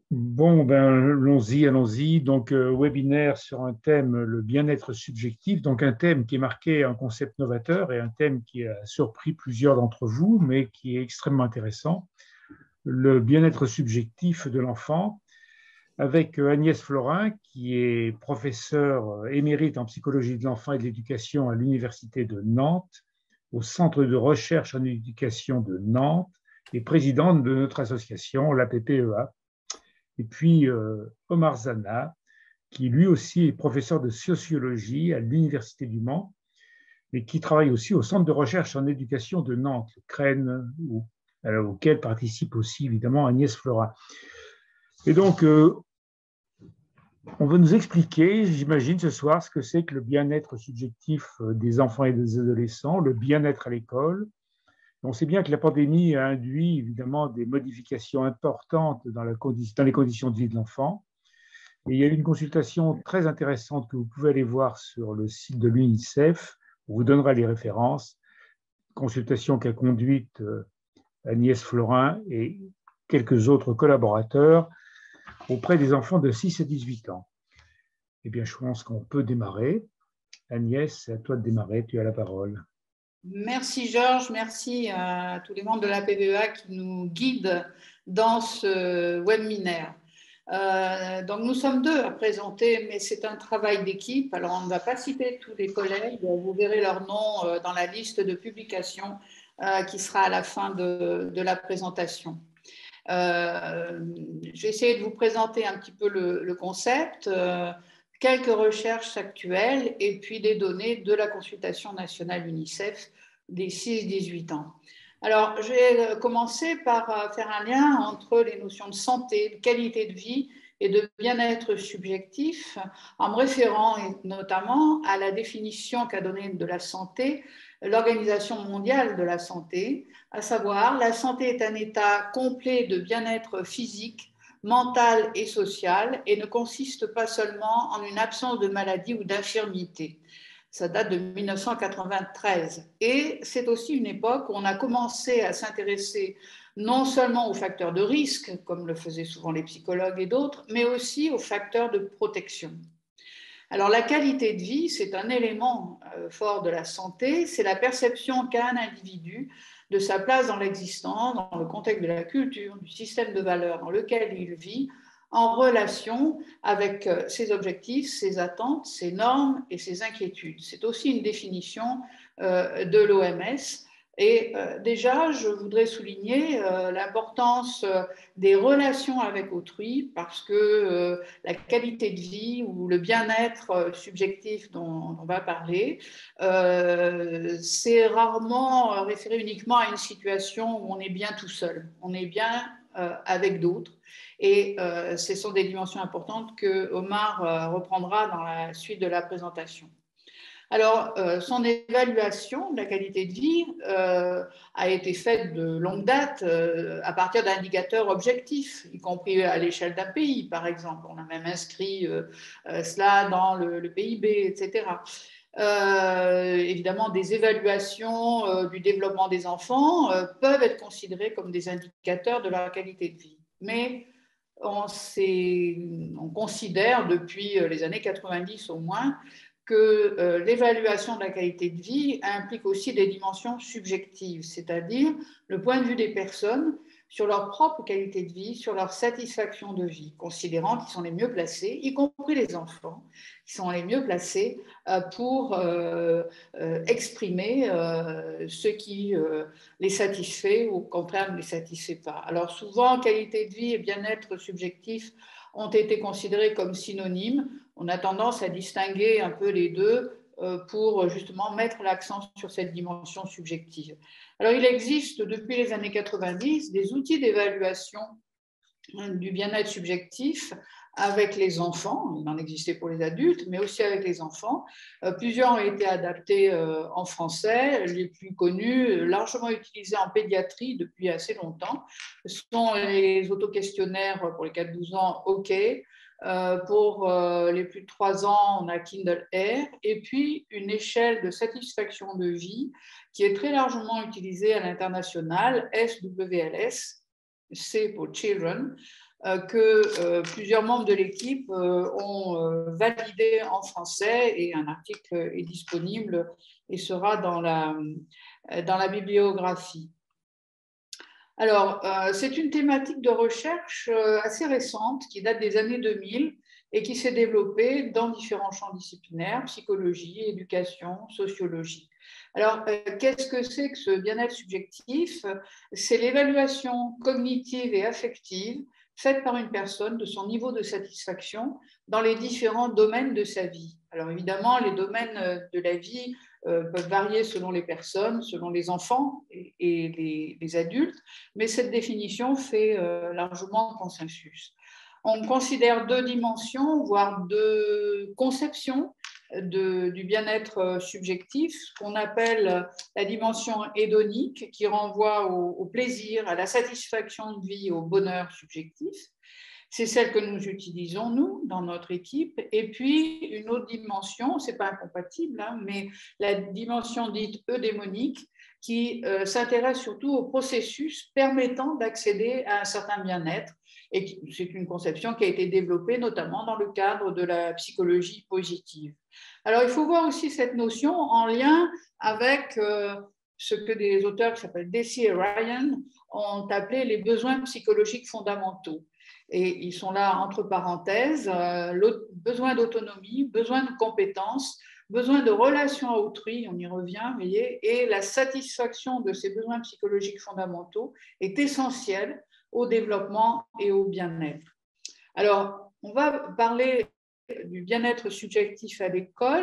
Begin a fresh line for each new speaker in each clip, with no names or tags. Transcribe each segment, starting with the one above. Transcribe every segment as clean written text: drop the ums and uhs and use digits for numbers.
Bon, ben, allons-y, allons-y. Donc, webinaire sur un thème, le bien-être subjectif. Donc, un thème qui est marqué un concept novateur et un thème qui a surpris plusieurs d'entre vous, mais qui est extrêmement intéressant. Le bien-être subjectif de l'enfant, avec Agnès Florin, qui est professeure émérite en psychologie de l'enfant et de l'éducation à l'Université de Nantes, au Centre de recherche en éducation de Nantes, et présidente de notre association, l'APPEA. Et puis Omar Zana, qui lui aussi est professeur de sociologie à l'Université du Mans, et qui travaille aussi au Centre de recherche en éducation de Nantes, le CREN, auquel participe aussi évidemment Agnès Flora. Et donc, on va nous expliquer, j'imagine, ce soir, ce que c'est que le bien-être subjectif des enfants et des adolescents, le bien-être à l'école. On sait bien que la pandémie a induit évidemment des modifications importantes dans les conditions de vie de l'enfant. Et il y a une consultation très intéressante que vous pouvez aller voir sur le site de l'UNICEF. On vous donnera les références. Consultation qu'a conduite Agnès Florin et quelques autres collaborateurs auprès des enfants de 6 à 18 ans. Eh bien, je pense qu'on peut démarrer. Agnès, c'est à toi de démarrer. Tu as la parole.
Merci Georges, merci à tous les membres de la PBEA qui nous guident dans ce webinaire. Donc nous sommes deux à présenter, mais c'est un travail d'équipe. Alors on ne va pas citer tous les collègues, vous verrez leur nom dans la liste de publications qui sera à la fin de la présentation. Je vais essayer de vous présenter un petit peu le concept, quelques recherches actuelles et puis des données de la consultation nationale UNICEF des 6-18 ans. Alors, je vais commencer par faire un lien entre les notions de santé, de qualité de vie et de bien-être subjectif, en me référant notamment à la définition qu'a donnée de la santé l'Organisation mondiale de la santé, à savoir la santé est un état complet de bien-être physique, mental et social et ne consiste pas seulement en une absence de maladie ou d'infirmité. Ça date de 1993 et c'est aussi une époque où on a commencé à s'intéresser non seulement aux facteurs de risque, comme le faisaient souvent les psychologues et d'autres, mais aussi aux facteurs de protection. Alors la qualité de vie, c'est un élément fort de la santé, c'est la perception qu'a un individu de sa place dans l'existence, dans le contexte de la culture, du système de valeurs dans lequel il vit, en relation avec ses objectifs, ses attentes, ses normes et ses inquiétudes. C'est aussi une définition de l'OMS. Et déjà, je voudrais souligner l'importance des relations avec autrui parce que la qualité de vie ou le bien-être subjectif dont on va parler, c'est rarement référé uniquement à une situation où on est bien tout seul, on est bien avec d'autres. Et ce sont des dimensions importantes que Omar reprendra dans la suite de la présentation. Alors, son évaluation de la qualité de vie a été faite de longue date à partir d'indicateurs objectifs, y compris à l'échelle d'un pays, par exemple. On a même inscrit cela dans le PIB, etc. Évidemment, des évaluations du développement des enfants peuvent être considérées comme des indicateurs de leur qualité de vie. Mais on considère depuis les années 90 au moins que l'évaluation de la qualité de vie implique aussi des dimensions subjectives, c'est-à-dire le point de vue des personnes sur leur propre qualité de vie, sur leur satisfaction de vie, considérant qu'ils sont les mieux placés, y compris les enfants, qui sont les mieux placés pour exprimer ce qui les satisfait ou au contraire ne les satisfait pas. Alors souvent, qualité de vie et bien-être subjectif ont été considérés comme synonymes. On a tendance à distinguer un peu les deux pour justement mettre l'accent sur cette dimension subjective. Alors, il existe depuis les années 90 des outils d'évaluation du bien-être subjectif avec les enfants. Il en existait pour les adultes, mais aussi avec les enfants. Plusieurs ont été adaptés en français. Les plus connus, largement utilisés en pédiatrie depuis assez longtemps, sont les autoquestionnaires pour les 4-12 ans, OK. Pour les plus de 3 ans, on a Kindle Air, et puis une échelle de satisfaction de vie qui est très largement utilisée à l'international, SWLS, C pour Children, que plusieurs membres de l'équipe ont validé en français, et un article est disponible et sera dans la bibliographie. Alors, c'est une thématique de recherche assez récente qui date des années 2000 et qui s'est développée dans différents champs disciplinaires, psychologie, éducation, sociologie. Alors, qu'est-ce que c'est que ce bien-être subjectif? C'est l'évaluation cognitive et affective faite par une personne de son niveau de satisfaction dans les différents domaines de sa vie. Alors, évidemment, les domaines de la vie peuvent varier selon les personnes, selon les enfants et les adultes, mais cette définition fait largement consensus. On considère deux dimensions, voire deux conceptions du bien-être subjectif, ce qu'on appelle la dimension hédonique, qui renvoie au plaisir, à la satisfaction de vie, au bonheur subjectif. C'est celle que nous utilisons, nous, dans notre équipe. Et puis, une autre dimension, ce n'est pas incompatible, hein, mais la dimension dite eudémonique, qui s'intéresse surtout au processus permettant d'accéder à un certain bien-être. Et c'est une conception qui a été développée notamment dans le cadre de la psychologie positive. Alors, il faut voir aussi cette notion en lien avec ce que des auteurs qui s'appellent Deci et Ryan ont appelé les besoins psychologiques fondamentaux. Et ils sont là entre parenthèses, besoin d'autonomie, besoin de compétences, besoin de relation à autrui, on y revient, vous voyez, et la satisfaction de ces besoins psychologiques fondamentaux est essentielle au développement et au bien-être. Alors, on va parler du bien-être subjectif à l'école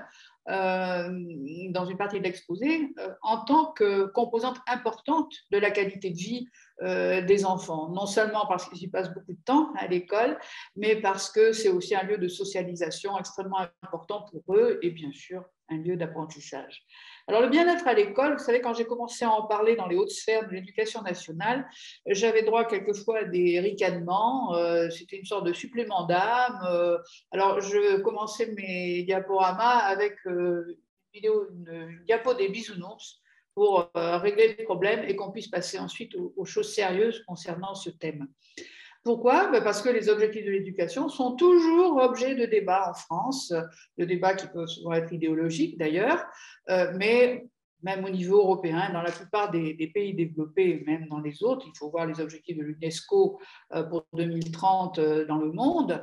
dans une partie de l'exposé en tant que composante importante de la qualité de vie des enfants, non seulement parce qu'ils y passent beaucoup de temps à l'école, mais parce que c'est aussi un lieu de socialisation extrêmement important pour eux et bien sûr un lieu d'apprentissage. Alors le bien-être à l'école, vous savez, quand j'ai commencé à en parler dans les hautes sphères de l'éducation nationale, j'avais droit quelqueusement à des ricanements, c'était une sorte de supplément d'âme. Alors je commençais mes diaporamas avec une diapo des bisounours pour régler le problème et qu'on puisse passer ensuite aux choses sérieuses concernant ce thème. Pourquoi? Parce que les objectifs de l'éducation sont toujours objets de débat en France, de débats qui peuvent souvent être idéologiques d'ailleurs, mais même au niveau européen, dans la plupart des pays développés, même dans les autres, il faut voir les objectifs de l'UNESCO pour 2030 dans le monde.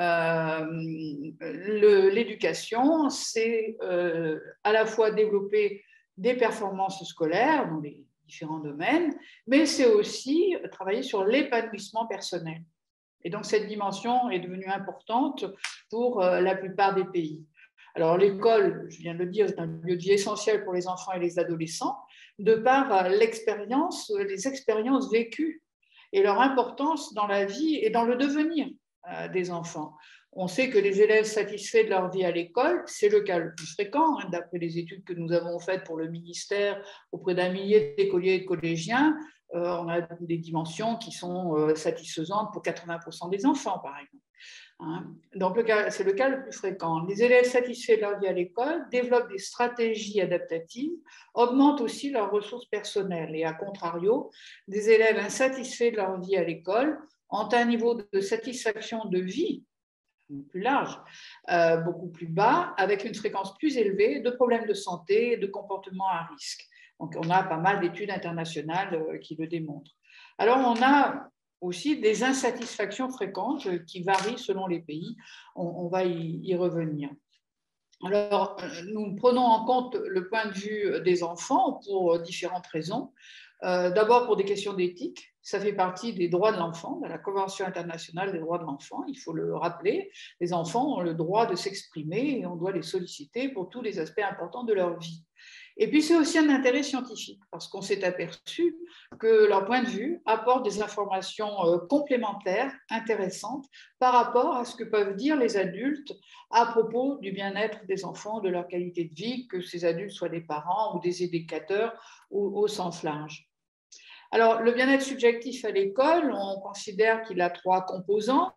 L'éducation, c'est à la fois développer des performances scolaires dans les différents domaines, mais c'est aussi travailler sur l'épanouissement personnel. Et donc, cette dimension est devenue importante pour la plupart des pays. Alors, l'école, je viens de le dire, est un lieu de vie essentiel pour les enfants et les adolescents, de par l'expérience, les expériences vécues et leur importance dans la vie et dans le devenir des enfants. On sait que les élèves satisfaits de leur vie à l'école, c'est le cas le plus fréquent, hein, d'après les études que nous avons faites pour le ministère auprès d'un millier d'écoliers et de collégiens, on a des dimensions qui sont satisfaisantes pour 80% des enfants, par exemple. Hein. Donc, c'est le cas le plus fréquent. Les élèves satisfaits de leur vie à l'école développent des stratégies adaptatives, augmentent aussi leurs ressources personnelles. Et à contrario, des élèves insatisfaits de leur vie à l'école ont un niveau de satisfaction de vie plus large, beaucoup plus bas, avec une fréquence plus élevée de problèmes de santé et de comportements à risque. Donc, on a pas mal d'études internationales qui le démontrent. Alors, on a aussi des insatisfactions fréquentes qui varient selon les pays. On va y revenir. Alors, nous prenons en compte le point de vue des enfants pour différentes raisons. D'abord pour des questions d'éthique, ça fait partie des droits de l'enfant, de la Convention internationale des droits de l'enfant, il faut le rappeler. Les enfants ont le droit de s'exprimer et on doit les solliciter pour tous les aspects importants de leur vie. Et puis c'est aussi un intérêt scientifique, parce qu'on s'est aperçu que leur point de vue apporte des informations complémentaires, intéressantes, par rapport à ce que peuvent dire les adultes à propos du bien-être des enfants, de leur qualité de vie, que ces adultes soient des parents ou des éducateurs au sens large. Alors, le bien-être subjectif à l'école, on considère qu'il a trois composantes,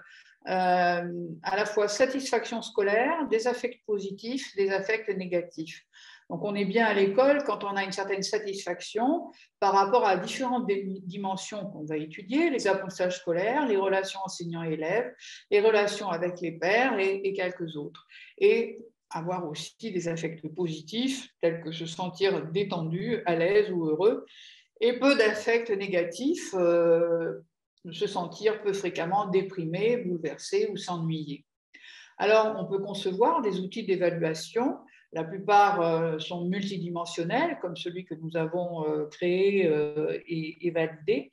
à la fois satisfaction scolaire, des affects positifs, des affects négatifs. Donc, on est bien à l'école quand on a une certaine satisfaction par rapport à différentes dimensions qu'on va étudier, les apprentissages scolaires, les relations enseignants-élèves, les relations avec les pairs et quelques autres. Et avoir aussi des affects positifs, tels que se sentir détendu, à l'aise ou heureux, et peu d'affects négatifs, se sentir peu fréquemment déprimé, bouleversé ou s'ennuyer. Alors, on peut concevoir des outils d'évaluation. La plupart sont multidimensionnels, comme celui que nous avons créé et validé,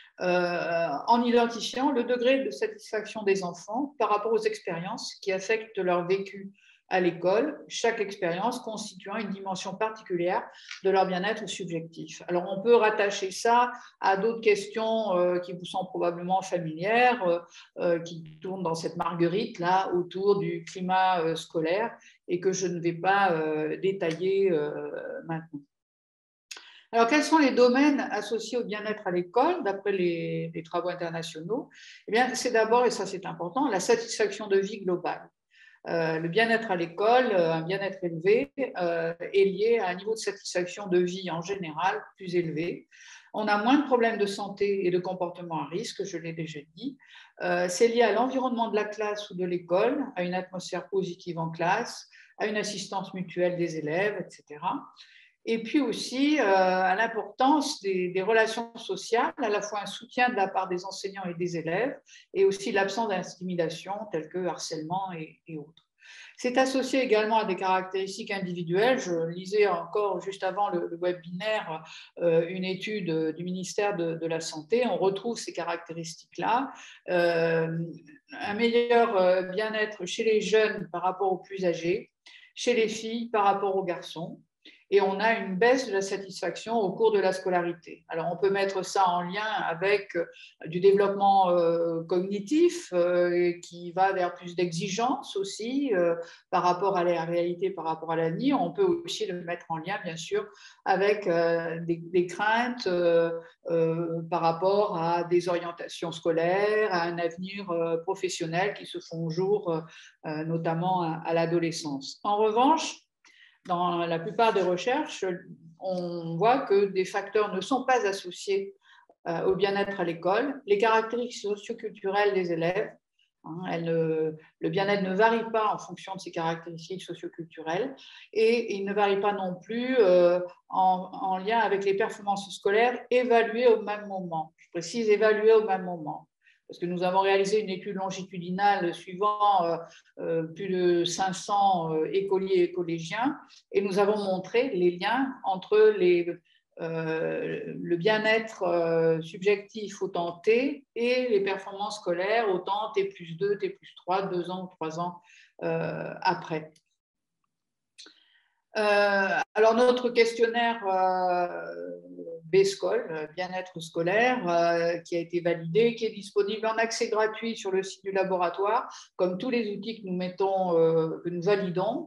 en identifiant le degré de satisfaction des enfants par rapport aux expériences qui affectent leur vécu à l'école, chaque expérience constituant une dimension particulière de leur bien-être subjectif. Alors, on peut rattacher ça à d'autres questions qui vous sont probablement familières, qui tournent dans cette marguerite là autour du climat scolaire et que je ne vais pas détailler maintenant. Alors, quels sont les domaines associés au bien-être à l'école, d'après les travaux internationaux? Eh bien, c'est d'abord, et ça c'est important, la satisfaction de vie globale. Le bien-être à l'école, un bien-être élevé, est lié à un niveau de satisfaction de vie en général plus élevé. On a moins de problèmes de santé et de comportement à risque, je l'ai déjà dit. C'est lié à l'environnement de la classe ou de l'école, à une atmosphère positive en classe, à une assistance mutuelle des élèves, etc. Et puis aussi à l'importance des relations sociales, à la fois un soutien de la part des enseignants et des élèves, et aussi l'absence d'intimidation telles que harcèlement et autres. C'est associé également à des caractéristiques individuelles. Je lisais encore juste avant le webinaire une étude du ministère de la Santé. On retrouve ces caractéristiques-là. Un meilleur bien-être chez les jeunes par rapport aux plus âgés, chez les filles par rapport aux garçons. Et on a une baisse de la satisfaction au cours de la scolarité. Alors, on peut mettre ça en lien avec du développement cognitif qui va vers plus d'exigence aussi par rapport à la réalité, par rapport à l'avenir. On peut aussi le mettre en lien, bien sûr, avec des craintes par rapport à des orientations scolaires, à un avenir professionnel qui se font jour, notamment à l'adolescence. En revanche, dans la plupart des recherches, on voit que des facteurs ne sont pas associés au bien-être à l'école. Les caractéristiques socioculturelles des élèves, le bien-être ne varie pas en fonction de ces caractéristiques socioculturelles et il ne varie pas non plus en lien avec les performances scolaires évaluées au même moment. Je précise évaluées au même moment. Parce que nous avons réalisé une étude longitudinale suivant plus de 500 écoliers et collégiens et nous avons montré les liens entre le bien-être subjectif au temps T et les performances scolaires au temps T+2, T+3, 2 ans ou 3 ans après. Alors, notre questionnaire BSCOL, bien-être scolaire, qui a été validé, qui est disponible en accès gratuit sur le site du laboratoire, comme tous les outils que nous mettons, que nous validons.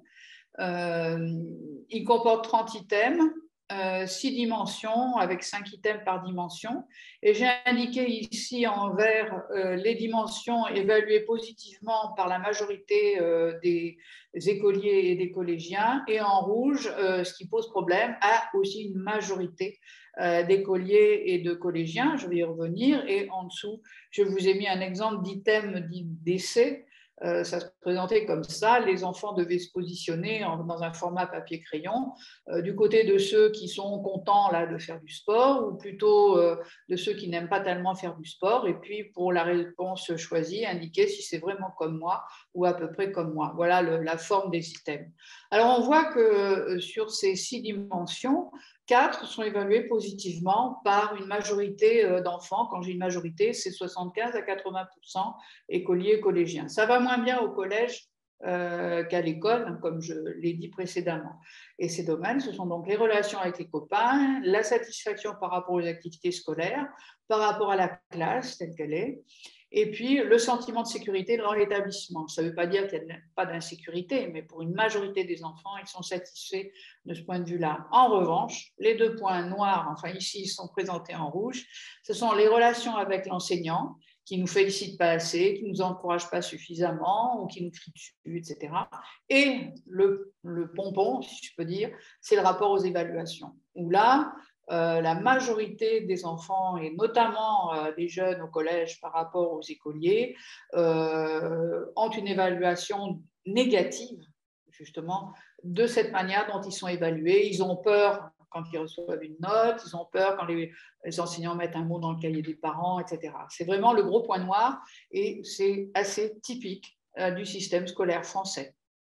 Il comporte 30 items, 6 dimensions avec 5 items par dimension. Et j'ai indiqué ici en vert les dimensions évaluées positivement par la majorité des écoliers et des collégiens. Et en rouge, ce qui pose problème, a aussi une majorité d'écoliers et de collégiens. Je vais y revenir. Et en dessous, je vous ai mis un exemple d'item d'essai. Ça se présentait comme ça, les enfants devaient se positionner dans un format papier-crayon, du côté de ceux qui sont contents là, de faire du sport, ou plutôt de ceux qui n'aiment pas tellement faire du sport, et puis pour la réponse choisie, indiquer si c'est vraiment comme moi ou à peu près comme moi. Voilà la forme des systèmes. Alors on voit que sur ces 6 dimensions, 4 sont évalués positivement par une majorité d'enfants. Quand j'ai une majorité, c'est 75 à 80% écoliers et collégiens. Ça va moins bien au collège qu'à l'école, comme je l'ai dit précédemment. Et ces domaines, ce sont donc les relations avec les copains, la satisfaction par rapport aux activités scolaires, par rapport à la classe telle qu'elle est, et puis le sentiment de sécurité dans l'établissement. Ça ne veut pas dire qu'il n'y a pas d'insécurité, mais pour une majorité des enfants, ils sont satisfaits de ce point de vue-là. En revanche, les 2 points noirs, enfin ici, ils sont présentés en rouge, ce sont les relations avec l'enseignant, qui ne nous félicitent pas assez, qui ne nous encouragent pas suffisamment ou qui nous crient dessus, etc. Et le pompon, si je peux dire, c'est le rapport aux évaluations, où là, la majorité des enfants, et notamment des jeunes au collège par rapport aux écoliers, ont une évaluation négative, justement, de cette manière dont ils sont évalués. Ils ont peur quand ils reçoivent une note, ils ont peur quand les enseignants mettent un mot dans le cahier des parents, etc. C'est vraiment le gros point noir et c'est assez typique du système scolaire français.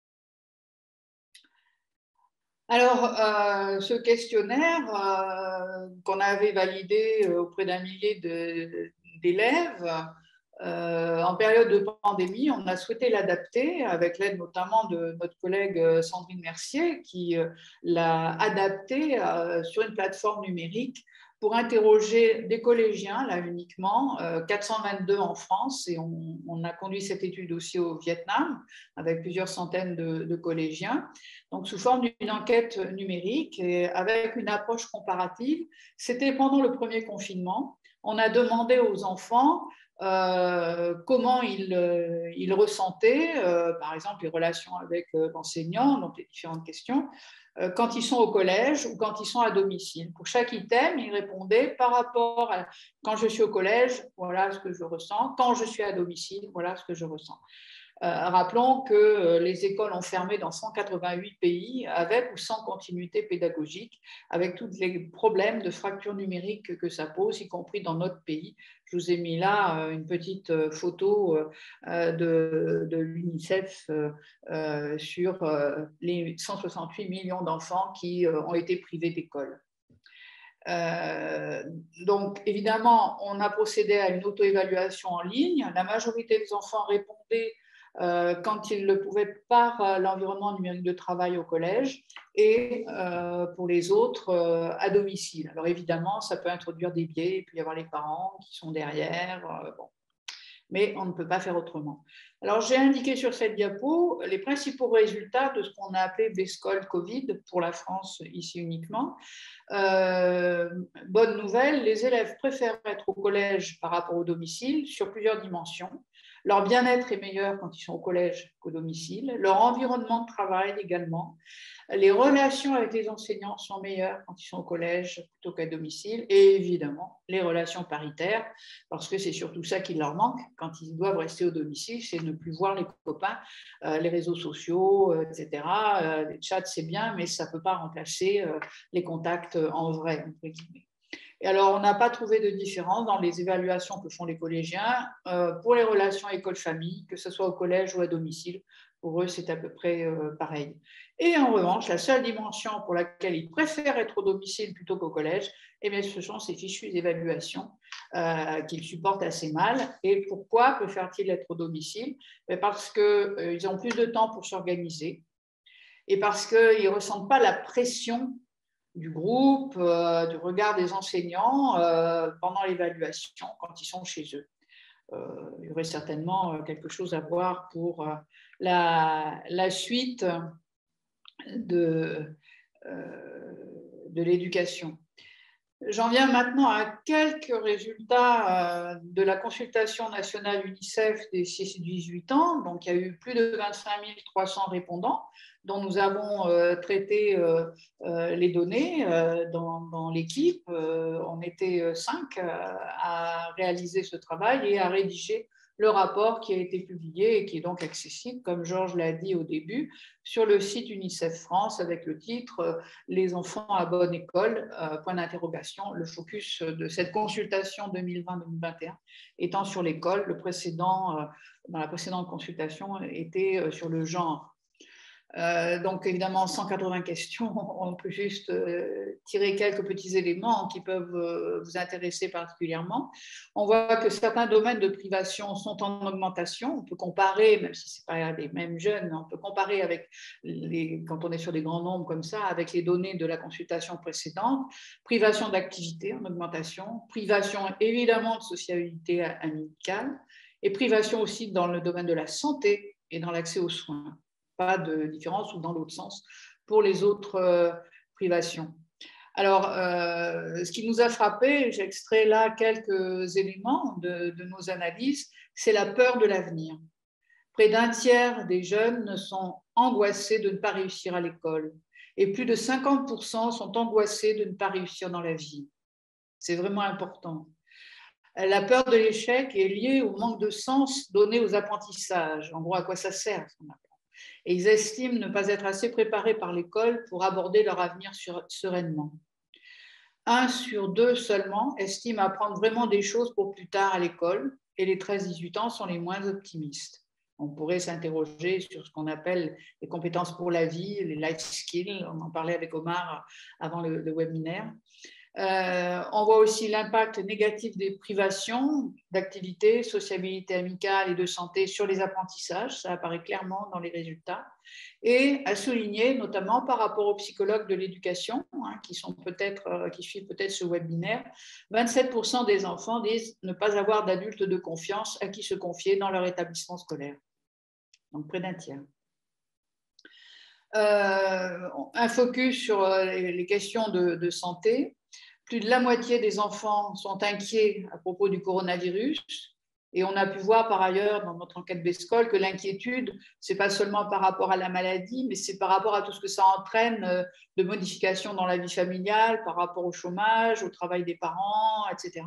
Alors, ce questionnaire qu'on avait validé auprès d'un millier d'élèves, en période de pandémie, on a souhaité l'adapter avec l'aide notamment de notre collègue Sandrine Mercier qui l'a adapté sur une plateforme numérique pour interroger des collégiens, là uniquement, 422 en France, et on a conduit cette étude aussi au Vietnam avec plusieurs centaines de collégiens, donc sous forme d'une enquête numérique et avec une approche comparative. C'était pendant le premier confinement. On a demandé aux enfants comment ils ressentaient, par exemple, les relations avec l'enseignant, donc les différentes questions, quand ils sont au collège ou quand ils sont à domicile. Pour chaque item, ils répondaient par rapport à quand je suis au collège, voilà ce que je ressens, quand je suis à domicile, voilà ce que je ressens. Rappelons que les écoles ont fermé dans 188 pays avec ou sans continuité pédagogique, avec tous les problèmes de fracture numérique que ça pose, y compris dans notre pays. Je vous ai mis là une petite photo de l'UNICEF sur les 168 millions d'enfants qui ont été privés d'école. Donc, évidemment, on a procédé à une auto-évaluation en ligne. La majorité des enfants répondaient quand ils le pouvaient par l'environnement numérique de travail au collège et pour les autres à domicile. Alors évidemment, ça peut introduire des biais, il peut y avoir les parents qui sont derrière, bon. Mais on ne peut pas faire autrement. Alors j'ai indiqué sur cette diapo les principaux résultats de ce qu'on a appelé BESCOL Covid pour la France ici uniquement. Bonne nouvelle, les élèves préfèrent être au collège par rapport au domicile sur plusieurs dimensions. Leur bien-être est meilleur quand ils sont au collège qu'au domicile. Leur environnement de travail également. Les relations avec les enseignants sont meilleures quand ils sont au collège plutôt qu'à domicile. Et évidemment, les relations paritaires, parce que c'est surtout ça qui leur manque quand ils doivent rester au domicile, c'est ne plus voir les copains, les réseaux sociaux, etc. Les chats, c'est bien, mais ça ne peut pas remplacer les contacts en vrai, entre guillemets. Et alors, on n'a pas trouvé de différence dans les évaluations que font les collégiens pour les relations école-famille, que ce soit au collège ou à domicile. Pour eux, c'est à peu près pareil. Et en revanche, la seule dimension pour laquelle ils préfèrent être au domicile plutôt qu'au collège, eh bien, ce sont ces fichues d'évaluation qu'ils supportent assez mal. Et pourquoi préfèrent-ils être au domicile? Parce qu'ils ont plus de temps pour s'organiser et parce qu'ils ne ressentent pas la pression du groupe, du regard des enseignants pendant l'évaluation quand ils sont chez eux. Il y aurait certainement quelque chose à voir pour la suite de l'éducation. J'en viens maintenant à quelques résultats de la consultation nationale UNICEF des 6-18 ans. Donc, il y a eu plus de 25 300 répondants dont nous avons traité les données dans l'équipe. On était 5 à réaliser ce travail et à rédiger le rapport qui a été publié et qui est donc accessible, comme Georges l'a dit au début, sur le site UNICEF France avec le titre « Les enfants à bonne école », point d'interrogation. Le focus de cette consultation 2020-2021 étant sur l'école, dans la précédente consultation était sur le genre. Donc évidemment 180 questions, on peut juste tirer quelques petits éléments qui peuvent vous intéresser particulièrement. On voit que certains domaines de privation sont en augmentation. On peut comparer, même si ce n'est pas les mêmes jeunes, on peut comparer avec quand on est sur des grands nombres comme ça, avec les données de la consultation précédente. Privation d'activité en augmentation, privation évidemment de sociabilité amicale et privation aussi dans le domaine de la santé et dans l'accès aux soins. Pas de différence ou dans l'autre sens pour les autres privations. Alors, ce qui nous a frappé, j'ai extrait là quelques éléments de nos analyses, c'est la peur de l'avenir. Près d'un tiers des jeunes sont angoissés de ne pas réussir à l'école et plus de 50% sont angoissés de ne pas réussir dans la vie. C'est vraiment important. La peur de l'échec est liée au manque de sens donné aux apprentissages. En gros, à quoi ça sert ce qu'on apprend. Et ils estiment ne pas être assez préparés par l'école pour aborder leur avenir sereinement. 1 sur 2 seulement estiment apprendre vraiment des choses pour plus tard à l'école et les 13-18 ans sont les moins optimistes. On pourrait s'interroger sur ce qu'on appelle les compétences pour la vie, les life skills. On en parlait avec Omar avant le webinaire. On voit aussi l'impact négatif des privations d'activités, sociabilité amicale et de santé sur les apprentissages. Ça apparaît clairement dans les résultats. Et à souligner, notamment par rapport aux psychologues de l'éducation, qui suivent peut-être ce webinaire, 27% des enfants disent ne pas avoir d'adultes de confiance à qui se confier dans leur établissement scolaire. Donc près d'un tiers. Un focus sur les questions de santé. Plus de la moitié des enfants sont inquiets à propos du coronavirus. Et on a pu voir par ailleurs dans notre enquête BESCOL que l'inquiétude, ce n'est pas seulement par rapport à la maladie, mais c'est par rapport à tout ce que ça entraîne de modifications dans la vie familiale, par rapport au chômage, au travail des parents, etc.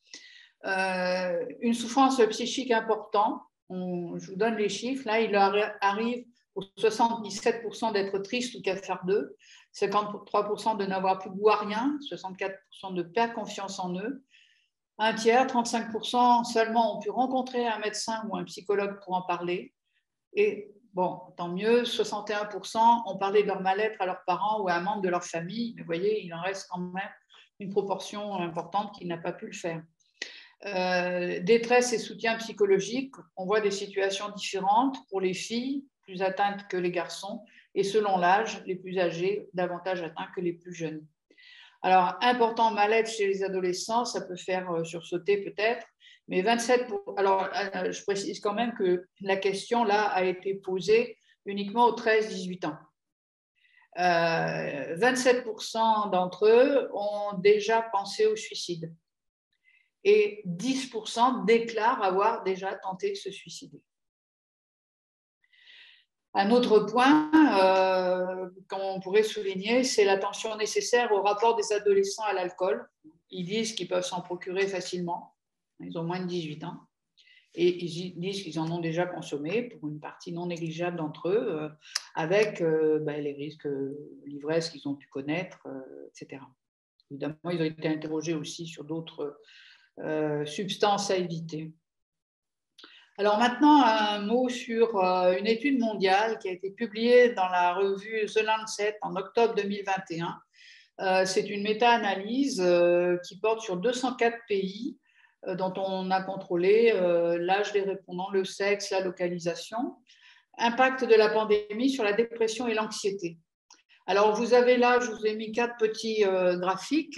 Une souffrance psychique importante. Je vous donne les chiffres. Là, il arrive aux 77% d'être triste ou cafardeux, 53% de n'avoir plus goût à rien, 64% de perdre confiance en eux. Un tiers, 35% seulement ont pu rencontrer un médecin ou un psychologue pour en parler. Et bon, tant mieux, 61% ont parlé de leur mal-être à leurs parents ou à un membre de leur famille. Mais vous voyez, il en reste quand même une proportion importante qui n'a pas pu le faire. Détresse et soutien psychologique, on voit des situations différentes pour les filles, plus atteintes que les garçons, et selon l'âge, les plus âgés, davantage atteints que les plus jeunes. Alors, important mal-être chez les adolescents, ça peut faire sursauter peut-être, mais 27%. Alors, je précise quand même que la question là a été posée uniquement aux 13-18 ans. 27% d'entre eux ont déjà pensé au suicide et 10% déclarent avoir déjà tenté de se suicider. Un autre point qu'on pourrait souligner, c'est l'attention nécessaire au rapport des adolescents à l'alcool. Ils disent qu'ils peuvent s'en procurer facilement. Ils ont moins de 18 ans. Et ils disent qu'ils en ont déjà consommé pour une partie non négligeable d'entre eux, avec les risques l'ivresse qu'ils ont pu connaître, etc. Évidemment, ils ont été interrogés aussi sur d'autres substances à éviter. Alors maintenant, un mot sur une étude mondiale qui a été publiée dans la revue The Lancet en octobre 2021. C'est une méta-analyse qui porte sur 204 pays dont on a contrôlé l'âge des répondants, le sexe, la localisation. Impact de la pandémie sur la dépression et l'anxiété. Alors vous avez là, je vous ai mis 4 petits graphiques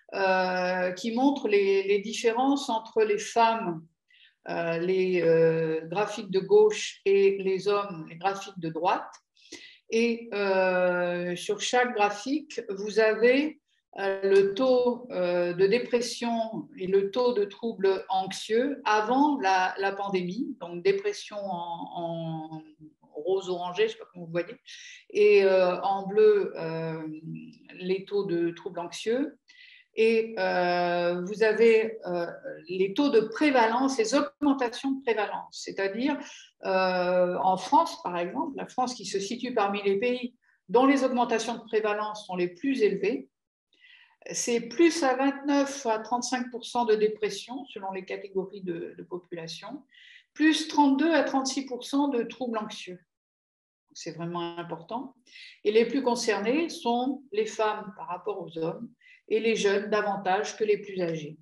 qui montrent les différences entre les femmes, les graphiques de gauche, et les hommes, les graphiques de droite. Et sur chaque graphique, vous avez le taux de dépression et le taux de troubles anxieux avant la pandémie, donc dépression en rose-orangé, je ne sais pas comment vous voyez, et en bleu, les taux de troubles anxieux. Et vous avez les taux de prévalence, les augmentations de prévalence, c'est-à-dire en France, par exemple, la France qui se situe parmi les pays dont les augmentations de prévalence sont les plus élevées, c'est plus à 29 à 35% de dépression selon les catégories de population, plus 32 à 36% de troubles anxieux. C'est vraiment important. Et les plus concernés sont les femmes par rapport aux hommes et les jeunes davantage que les plus âgés.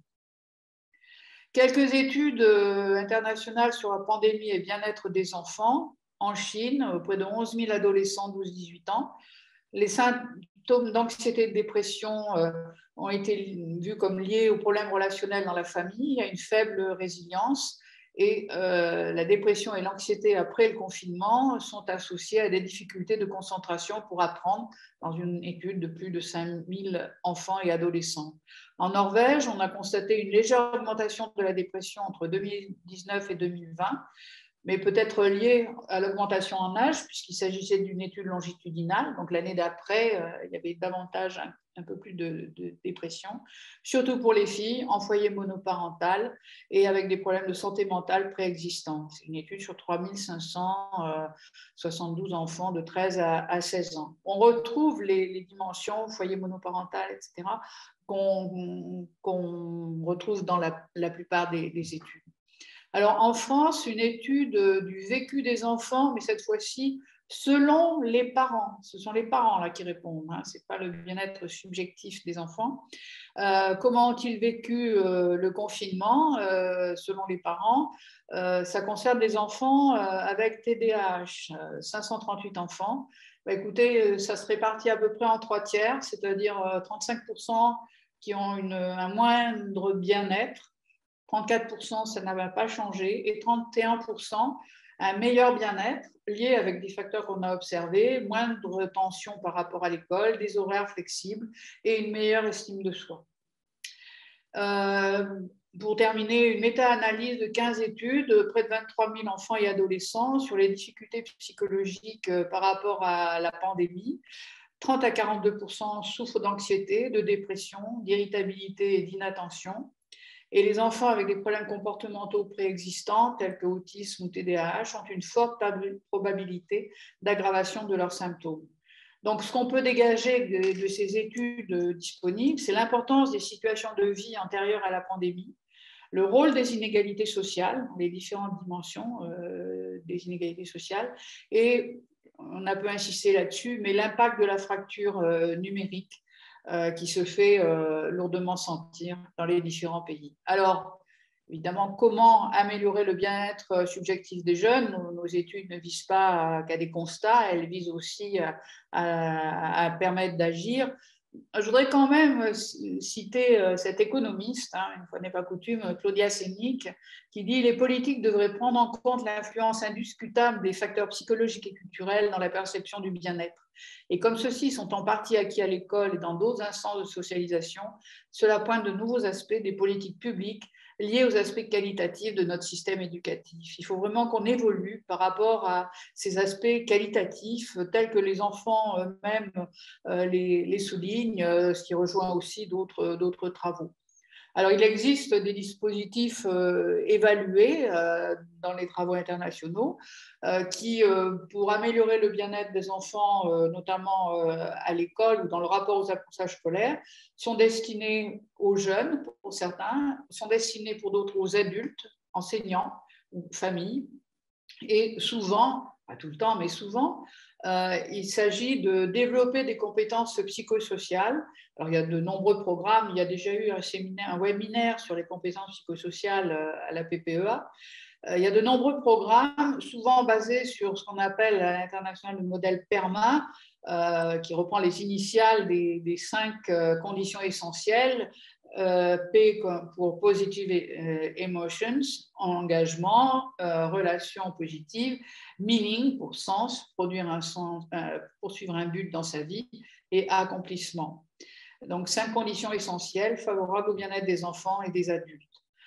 Quelques études internationales sur la pandémie et bien-être des enfants en Chine, auprès de 11 000 adolescents 12-18 ans. Les symptômes d'anxiété et de dépression ont été vus comme liés aux problèmes relationnels dans la famille, à une faible résilience Et la dépression et l'anxiété après le confinement sont associées à des difficultés de concentration pour apprendre dans une étude de plus de 5000 enfants et adolescents. En Norvège, on a constaté une légère augmentation de la dépression entre 2019 et 2020, mais peut-être liée à l'augmentation en âge, puisqu'il s'agissait d'une étude longitudinale. Donc l'année d'après, il y avait davantage un peu plus de dépression, surtout pour les filles en foyer monoparental et avec des problèmes de santé mentale préexistants. C'est une étude sur 3572 enfants de 13 à 16 ans. On retrouve les dimensions foyer monoparental, etc., qu'on retrouve dans la plupart des études. Alors, en France, une étude du vécu des enfants, mais cette fois-ci, selon les parents. Ce sont les parents là qui répondent, hein, ce n'est pas le bien-être subjectif des enfants. Comment ont-ils vécu le confinement selon les parents? Ça concerne des enfants avec TDAH, 538 enfants. Bah, écoutez, ça se répartit à peu près en 3/3, c'est-à-dire 35% qui ont un moindre bien-être, 34%, ça n'a pas changé, et 31%, un meilleur bien-être lié avec des facteurs qu'on a observés, moindre tension par rapport à l'école, des horaires flexibles et une meilleure estime de soi. Pour terminer, une méta-analyse de 15 études, près de 23 000 enfants et adolescents sur les difficultés psychologiques par rapport à la pandémie. 30 à 42% souffrent d'anxiété, de dépression, d'irritabilité et d'inattention. Et les enfants avec des problèmes comportementaux préexistants, tels que autisme ou TDAH, ont une forte probabilité d'aggravation de leurs symptômes. Donc, ce qu'on peut dégager de ces études disponibles, c'est l'importance des situations de vie antérieures à la pandémie, le rôle des inégalités sociales, les différentes dimensions des inégalités sociales, et on a peu insisté là-dessus, mais l'impact de la fracture numérique qui se fait lourdement sentir dans les différents pays. Alors, évidemment, comment améliorer le bien-être subjectif des jeunes? Nos études ne visent pas qu'à des constats, elles visent aussi à permettre d'agir. Je voudrais quand même citer cet économiste, hein, une fois n'est pas coutume, Claudia Sénic, qui dit « Les politiques devraient prendre en compte l'influence indiscutable des facteurs psychologiques et culturels dans la perception du bien-être. Et comme ceux-ci sont en partie acquis à l'école et dans d'autres instances de socialisation, cela pointe de nouveaux aspects des politiques publiques liés aux aspects qualitatifs de notre système éducatif. Il faut vraiment qu'on évolue par rapport à ces aspects qualitatifs tels que les enfants eux-mêmes les soulignent, ce qui rejoint aussi d'autres travaux. Alors, il existe des dispositifs évalués dans les travaux internationaux qui, pour améliorer le bien-être des enfants, notamment à l'école ou dans le rapport aux apprentissages scolaires, sont destinés aux jeunes, pour certains, sont destinés pour d'autres aux adultes, enseignants ou familles. Et souvent, pas tout le temps, mais souvent, il s'agit de développer des compétences psychosociales. Alors, il y a de nombreux programmes. Il y a déjà eu un webinaire sur les compétences psychosociales à la PPEA. Il y a de nombreux programmes, souvent basés sur ce qu'on appelle à l'international le modèle PERMA, qui reprend les initiales des 5 conditions essentielles. P pour Positive Emotions, engagement, relations positives, meaning pour sens, poursuivre un but dans sa vie, et accomplissement. Donc, 5 conditions essentielles favorables au bien-être des enfants et des adultes.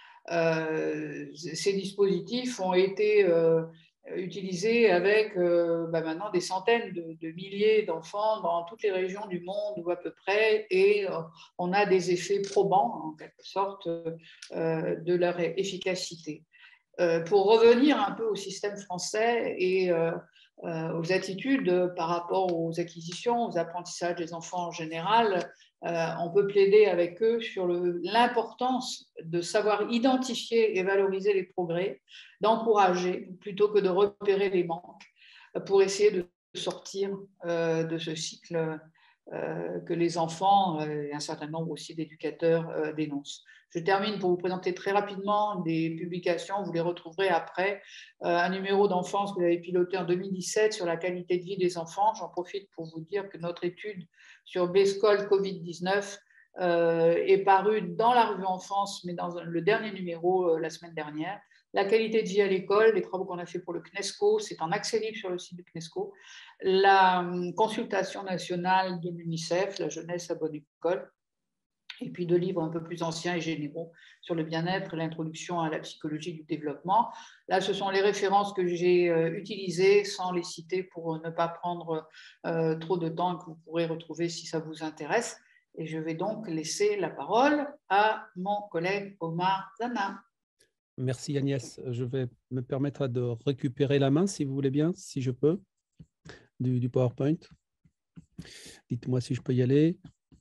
Ces dispositifs ont été utilisés avec maintenant des centaines de milliers d'enfants dans toutes les régions du monde ou à peu près, et on a des effets probants en quelque sorte de leur efficacité. Pour revenir un peu au système français et aux attitudes par rapport aux acquisitions, aux apprentissages des enfants en général, on peut plaider avec eux sur l'importance de savoir identifier et valoriser les progrès, d'encourager plutôt que de repérer les manques pour essayer de sortir de ce cycle que les enfants et un certain nombre aussi d'éducateurs dénoncent. Je termine pour vous présenter très rapidement des publications, vous les retrouverez après. Un numéro d'enfance que vous avez piloté en 2017 sur la qualité de vie des enfants. J'en profite pour vous dire que notre étude sur BESCOL Covid-19 est parue dans la revue Enfance, mais dans le dernier numéro la semaine dernière. la qualité de vie à l'école, les travaux qu'on a fait pour le CNESCO, c'est en accès libre sur le site du CNESCO, la consultation nationale de l'UNICEF, la jeunesse à bonne école, et puis 2 livres un peu plus anciens et généraux sur le bien-être, l'introduction à la psychologie du développement. Là, ce sont les références que j'ai utilisées sans les citer pour ne pas prendre trop de temps et que vous pourrez retrouver si ça vous intéresse. Et je vais donc laisser la parole à mon collègue Omar Zana.
Merci Agnès. Je vais me permettre de récupérer la main, si vous voulez bien, si je peux, du PowerPoint. Dites-moi si je peux y aller.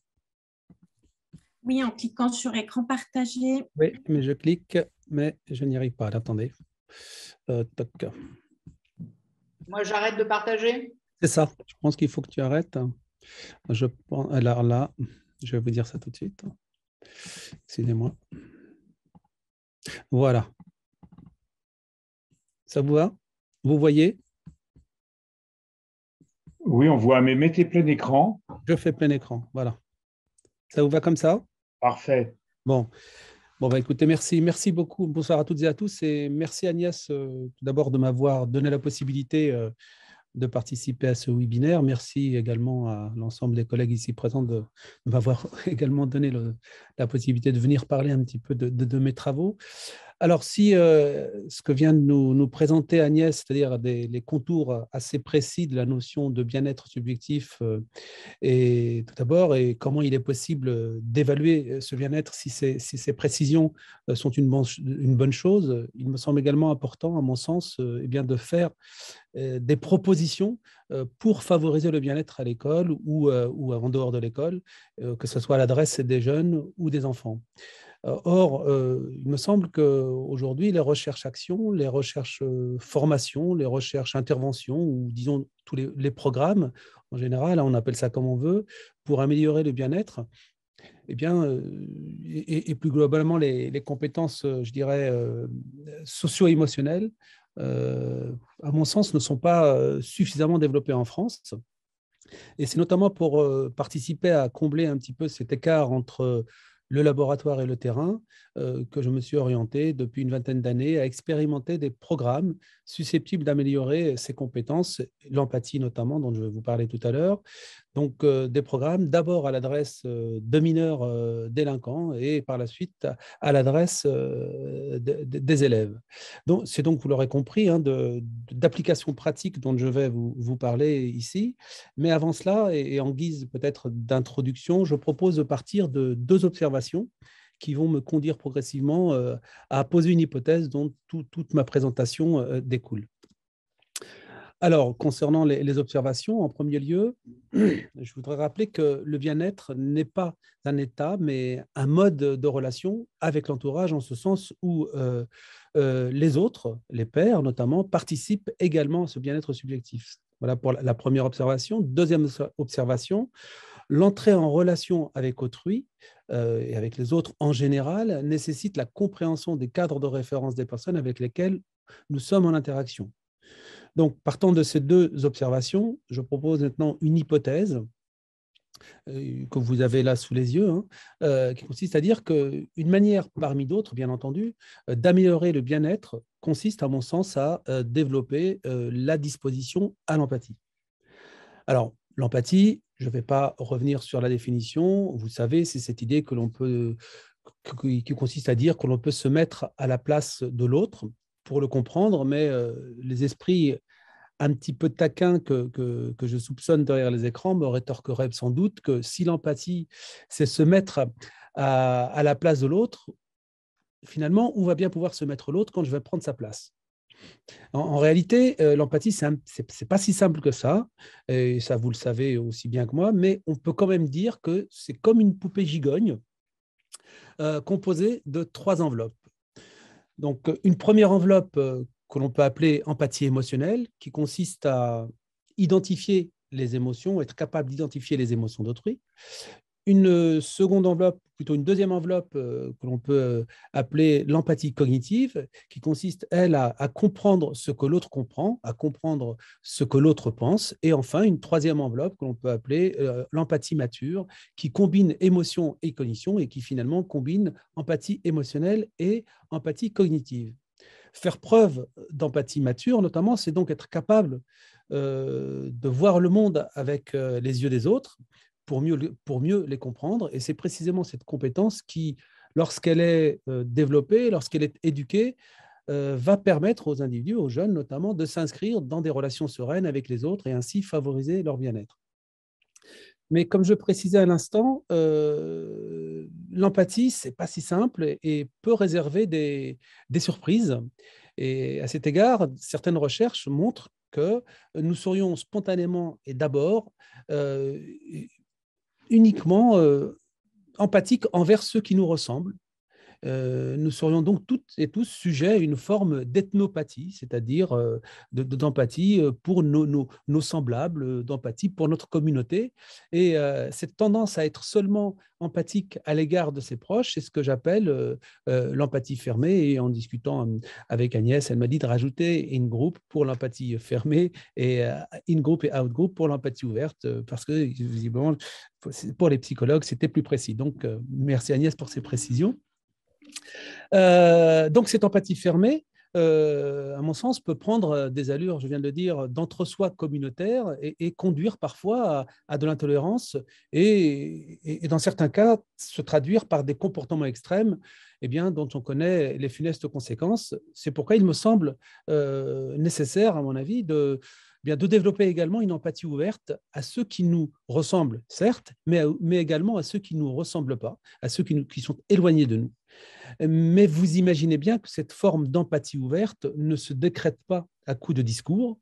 Oui, en cliquant sur écran partagé.
Oui, mais je clique, mais je n'y arrive pas. Attendez. Toc.
Moi, j'arrête de partager.
C'est ça. Je pense qu'il faut que tu arrêtes. Alors là, je vais vous dire ça tout de suite. Excusez-moi. Voilà. Ça vous va? Vous voyez?
Oui, on voit, mais mettez plein écran.
Je fais plein écran. Voilà. Ça vous va comme ça?
Parfait.
Bon, bah, écoutez, merci beaucoup. Bonsoir à toutes et à tous. Et merci Agnès, tout d'abord de m'avoir donné la possibilité de participer à ce webinaire. Merci également à l'ensemble des collègues ici présents de m'avoir également donné la possibilité de venir parler un petit peu de mes travaux. Alors, si ce que vient de nous présenter Agnès, c'est-à-dire les contours assez précis de la notion de bien-être subjectif, et tout d'abord, et comment il est possible d'évaluer ce bien-être si ces précisions sont une bonne chose, il me semble également important, à mon sens, eh bien, de faire des propositions pour favoriser le bien-être à l'école ou en dehors de l'école, que ce soit à l'adresse des jeunes ou des enfants. Or, il me semble qu'aujourd'hui, les recherches actions, les recherches formation, les recherches intervention, ou disons tous les programmes, en général, on appelle ça comme on veut, pour améliorer le bien-être, eh bien, et plus globalement les compétences, je dirais, socio-émotionnelles, à mon sens, ne sont pas suffisamment développées en France. Et c'est notamment pour participer à combler un petit peu cet écart entre le laboratoire et le terrain que je me suis orienté depuis une vingtaine d'années à expérimenter des programmes susceptibles d'améliorer ces compétences, l'empathie notamment, dont je vais vous parler tout à l'heure. Donc, des programmes d'abord à l'adresse de mineurs délinquants et par la suite à l'adresse des élèves. Donc, c'est donc, vous l'aurez compris, hein, d'applications pratiques dont je vais vous parler ici. Mais avant cela, et en guise peut-être d'introduction, je propose de partir de 2 observations qui vont me conduire progressivement à poser une hypothèse dont toute ma présentation découle. Alors, concernant les observations, en premier lieu, je voudrais rappeler que le bien-être n'est pas un état, mais un mode de relation avec l'entourage, en ce sens où les autres, les pairs notamment, participent également à ce bien-être subjectif. Voilà pour la première observation. Deuxième observation, l'entrée en relation avec autrui et avec les autres en général nécessite la compréhension des cadres de référence des personnes avec lesquelles nous sommes en interaction. Donc, partant de ces 2 observations, je propose maintenant une hypothèse que vous avez là sous les yeux, hein, qui consiste à dire qu'une manière parmi d'autres, bien entendu, d'améliorer le bien-être consiste, à mon sens, à développer la disposition à l'empathie. Alors, l'empathie, je ne vais pas revenir sur la définition. Vous savez, c'est cette idée qui consiste à dire que l'on peut se mettre à la place de l'autre pour le comprendre, mais les esprits un petit peu taquins que je soupçonne derrière les écrans me rétorqueraient sans doute que si l'empathie, c'est se mettre à la place de l'autre, finalement, où va bien pouvoir se mettre l'autre quand je vais prendre sa place? En réalité, l'empathie, c'est pas si simple que ça, et ça, vous le savez aussi bien que moi, mais on peut quand même dire que c'est comme une poupée gigogne composée de 3 enveloppes. Donc, une première enveloppe que l'on peut appeler empathie émotionnelle, qui consiste à identifier les émotions, être capable d'identifier les émotions d'autrui. Une seconde enveloppe, plutôt une deuxième enveloppe que l'on peut appeler l'empathie cognitive, qui consiste, elle, à comprendre ce que l'autre comprend, à comprendre ce que l'autre pense. Et enfin, une troisième enveloppe que l'on peut appeler l'empathie mature, qui combine émotion et cognition et qui finalement combine empathie émotionnelle et empathie cognitive. Faire preuve d'empathie mature, notamment, c'est donc être capable de voir le monde avec les yeux des autres pour mieux les comprendre. Et c'est précisément cette compétence qui, lorsqu'elle est développée, lorsqu'elle est éduquée, va permettre aux individus, aux jeunes notamment, de s'inscrire dans des relations sereines avec les autres et ainsi favoriser leur bien-être. Mais comme je précisais à l'instant, l'empathie, ce n'est pas si simple et peut réserver des surprises. Et à cet égard, certaines recherches montrent que nous serions spontanément et d'abord uniquement empathiques envers ceux qui nous ressemblent. Nous serions donc toutes et tous sujets à une forme d'ethnopathie, c'est-à-dire d'empathie pour nos semblables, d'empathie pour notre communauté. Et cette tendance à être seulement empathique à l'égard de ses proches, c'est ce que j'appelle l'empathie fermée. Et en discutant avec Agnès, elle m'a dit de rajouter in-group pour l'empathie fermée et in-group et out-group pour l'empathie ouverte, parce que visiblement, pour les psychologues, c'était plus précis. Donc, merci Agnès pour ces précisions. Donc, cette empathie fermée, à mon sens, peut prendre des allures, je viens de le dire, d'entre-soi communautaire et conduire parfois à de l'intolérance et, dans certains cas, se traduire par des comportements extrêmes dont on connaît les funestes conséquences. C'est pourquoi il me semble nécessaire, à mon avis, de développer également une empathie ouverte à ceux qui nous ressemblent, certes, mais également à ceux qui ne nous ressemblent pas, à ceux qui sont éloignés de nous. Mais vous imaginez bien que cette forme d'empathie ouverte ne se décrète pas à coup de discours.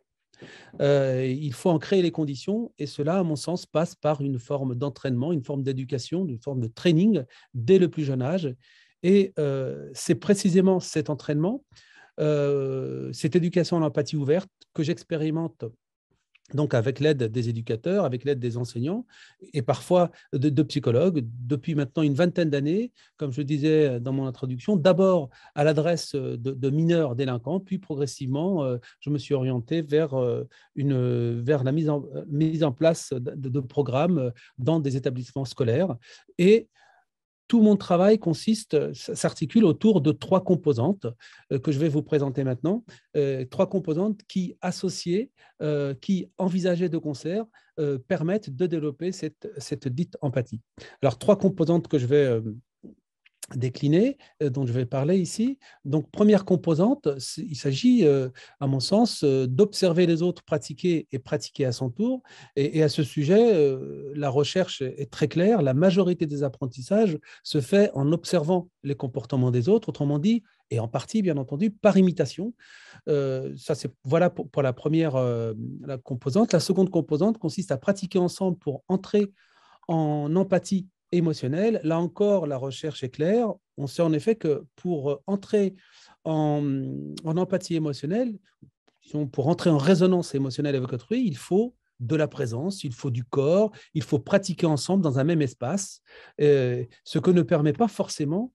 Il faut en créer les conditions et cela, à mon sens, passe par une forme d'entraînement, une forme d'éducation, une forme de training dès le plus jeune âge. Et c'est précisément cet entraînement, cette éducation à l'empathie ouverte que j'expérimente donc avec l'aide des éducateurs, avec l'aide des enseignants et parfois de psychologues depuis maintenant une vingtaine d'années, comme je disais dans mon introduction, d'abord à l'adresse de mineurs délinquants, puis progressivement, je me suis orienté vers la mise en place de programmes dans des établissements scolaires. Et tout mon travail s'articule autour de trois composantes que je vais vous présenter maintenant. Trois composantes qui, associées, qui envisagées de concert, permettent de développer cette dite empathie. Alors, trois composantes que je vais déclinée, dont je vais parler ici. Donc, première composante, il s'agit, à mon sens, d'observer les autres pratiquer et pratiquer à son tour. Et à ce sujet, la recherche est très claire. La majorité des apprentissages se fait en observant les comportements des autres, autrement dit, et en partie, bien entendu, par imitation. Voilà pour la première la composante. La seconde composante consiste à pratiquer ensemble pour entrer en empathie émotionnelle. Là encore, la recherche est claire. On sait en effet que pour entrer en empathie émotionnelle, pour entrer en résonance émotionnelle avec autrui, il faut de la présence, il faut du corps, il faut pratiquer ensemble dans un même espace, ce que ne permettent pas forcément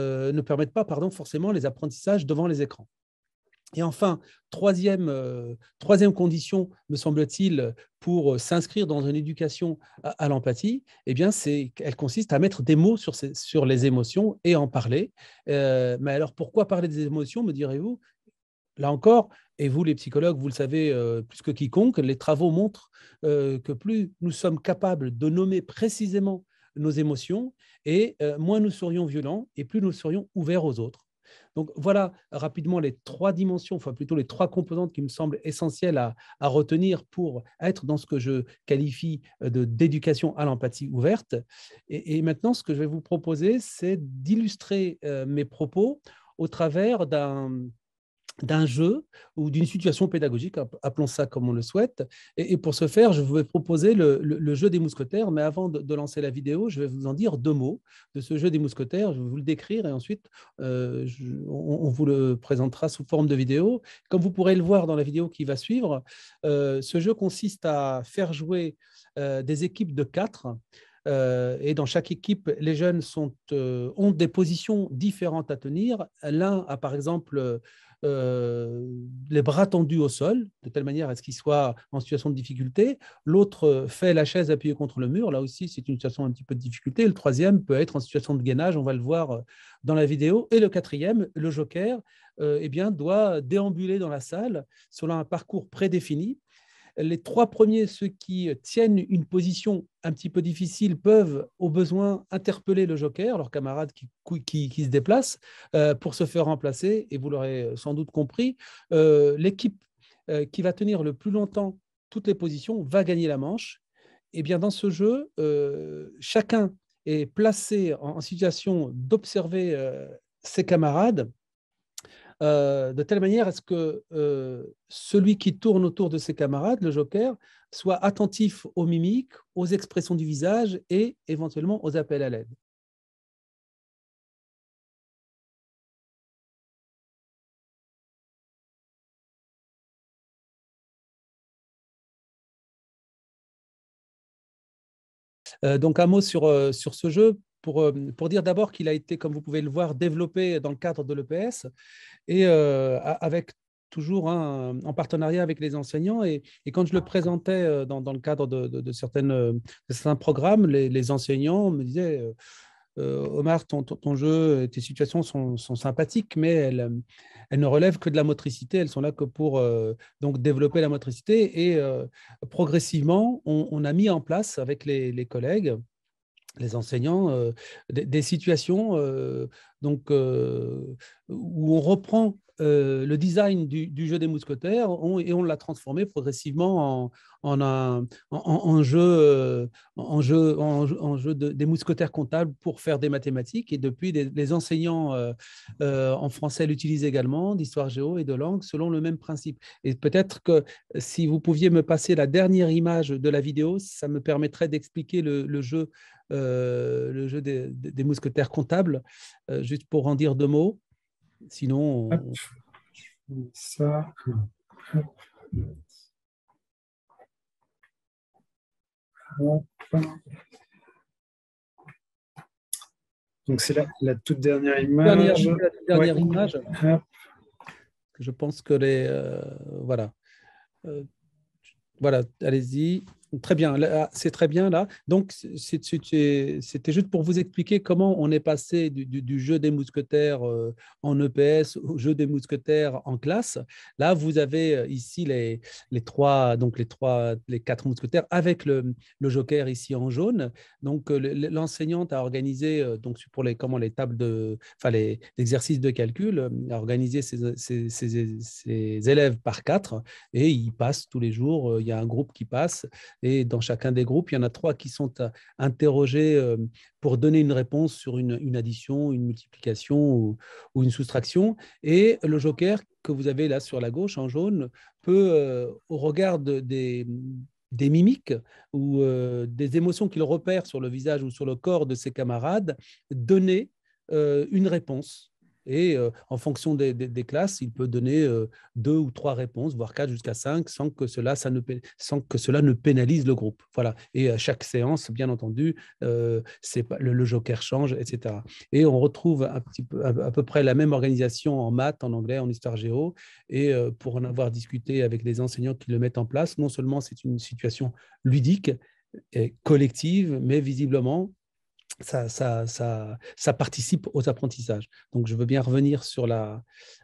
les apprentissages devant les écrans. Et enfin, troisième condition, me semble-t-il, pour s'inscrire dans une éducation à l'empathie, elle consiste à mettre des mots sur les émotions et en parler. Mais alors, pourquoi parler des émotions, me direz-vous? Là encore, et vous les psychologues, vous le savez plus que quiconque, les travaux montrent que plus nous sommes capables de nommer précisément nos émotions, et moins nous serions violents et plus nous serions ouverts aux autres. Donc voilà rapidement les trois dimensions, enfin plutôt les trois composantes qui me semblent essentielles à retenir pour être dans ce que je qualifie d'éducation à l'empathie ouverte. Et maintenant, ce que je vais vous proposer, c'est d'illustrer mes propos au travers d'un jeu ou d'une situation pédagogique, appelons ça comme on le souhaite. Et pour ce faire, je vais proposer le jeu des mousquetaires, mais avant de lancer la vidéo, je vais vous en dire deux mots de ce jeu des mousquetaires. Je vais vous le décrire et ensuite, on vous le présentera sous forme de vidéo. Comme vous pourrez le voir dans la vidéo qui va suivre, ce jeu consiste à faire jouer des équipes de 4. Et dans chaque équipe, les jeunes ont des positions différentes à tenir. L'un a par exemple les bras tendus au sol, de telle manière à ce qu'il soit en situation de difficulté. L'autre fait la chaise appuyée contre le mur. Là aussi, c'est une situation un petit peu de difficulté. Le troisième peut être en situation de gainage. On va le voir dans la vidéo. Et le quatrième, le joker, eh bien, doit déambuler dans la salle selon un parcours prédéfini. Les trois premiers, ceux qui tiennent une position un petit peu difficile, peuvent au besoin interpeller le joker, leur camarade qui se déplace, pour se faire remplacer. Et vous l'aurez sans doute compris, l'équipe qui va tenir le plus longtemps toutes les positions va gagner la manche. Et bien dans ce jeu, chacun est placé en situation d'observer ses camarades, de telle manière à ce que celui qui tourne autour de ses camarades, le joker, soit attentif aux mimiques, aux expressions du visage et éventuellement aux appels à l'aide. Donc un mot sur ce jeu pour dire d'abord qu'il a été, comme vous pouvez le voir, développé dans le cadre de l'EPS et avec toujours en partenariat avec les enseignants. Et quand je le présentais dans le cadre de certains programmes, les enseignants me disaient Omar, ton jeu, tes situations sont sympathiques, mais elles ne relèvent que de la motricité. Elles sont là que pour donc développer la motricité. Et progressivement, on a mis en place avec les collègues, les enseignants, des situations donc, où on reprend le design du jeu des mousquetaires et on l'a transformé progressivement en jeu des mousquetaires comptables pour faire des mathématiques. Et depuis, les enseignants en français l'utilisent également, d'histoire géo et de langue, selon le même principe. Et peut-être que si vous pouviez me passer la dernière image de la vidéo, ça me permettrait d'expliquer le jeu des mousquetaires comptables, juste pour en dire deux mots. Sinon,
ça. Hop. Donc c'est la toute dernière image.
La dernière
ouais.
image.
Hop.
Je pense que voilà. Voilà, allez-y. Très bien, c'est très bien là. Donc, c'était juste pour vous expliquer comment on est passé du jeu des mousquetaires en EPS au jeu des mousquetaires en classe. Là, vous avez ici les quatre mousquetaires avec le joker ici en jaune. Donc, l'enseignante a organisé donc pour les tables les exercices de calcul, a organisé ses élèves par quatre et ils passent tous les jours. Il y a un groupe qui passe. Et dans chacun des groupes, il y en a trois qui sont interrogés pour donner une réponse sur une addition, une multiplication ou une soustraction. Et le joker que vous avez là sur la gauche en jaune peut, au regard des mimiques ou des émotions qu'il repère sur le visage ou sur le corps de ses camarades, donner une réponse. Et en fonction des classes, il peut donner 2 ou 3 réponses, voire 4 jusqu'à 5, sans que cela ne pénalise le groupe. Voilà. Et à chaque séance, bien entendu, le joker change, etc. Et on retrouve à peu près la même organisation en maths, en anglais, en histoire géo. Et pour en avoir discuté avec les enseignants qui le mettent en place, non seulement c'est une situation ludique et collective, mais visiblement, ça participe aux apprentissages. Donc, je veux bien revenir sur la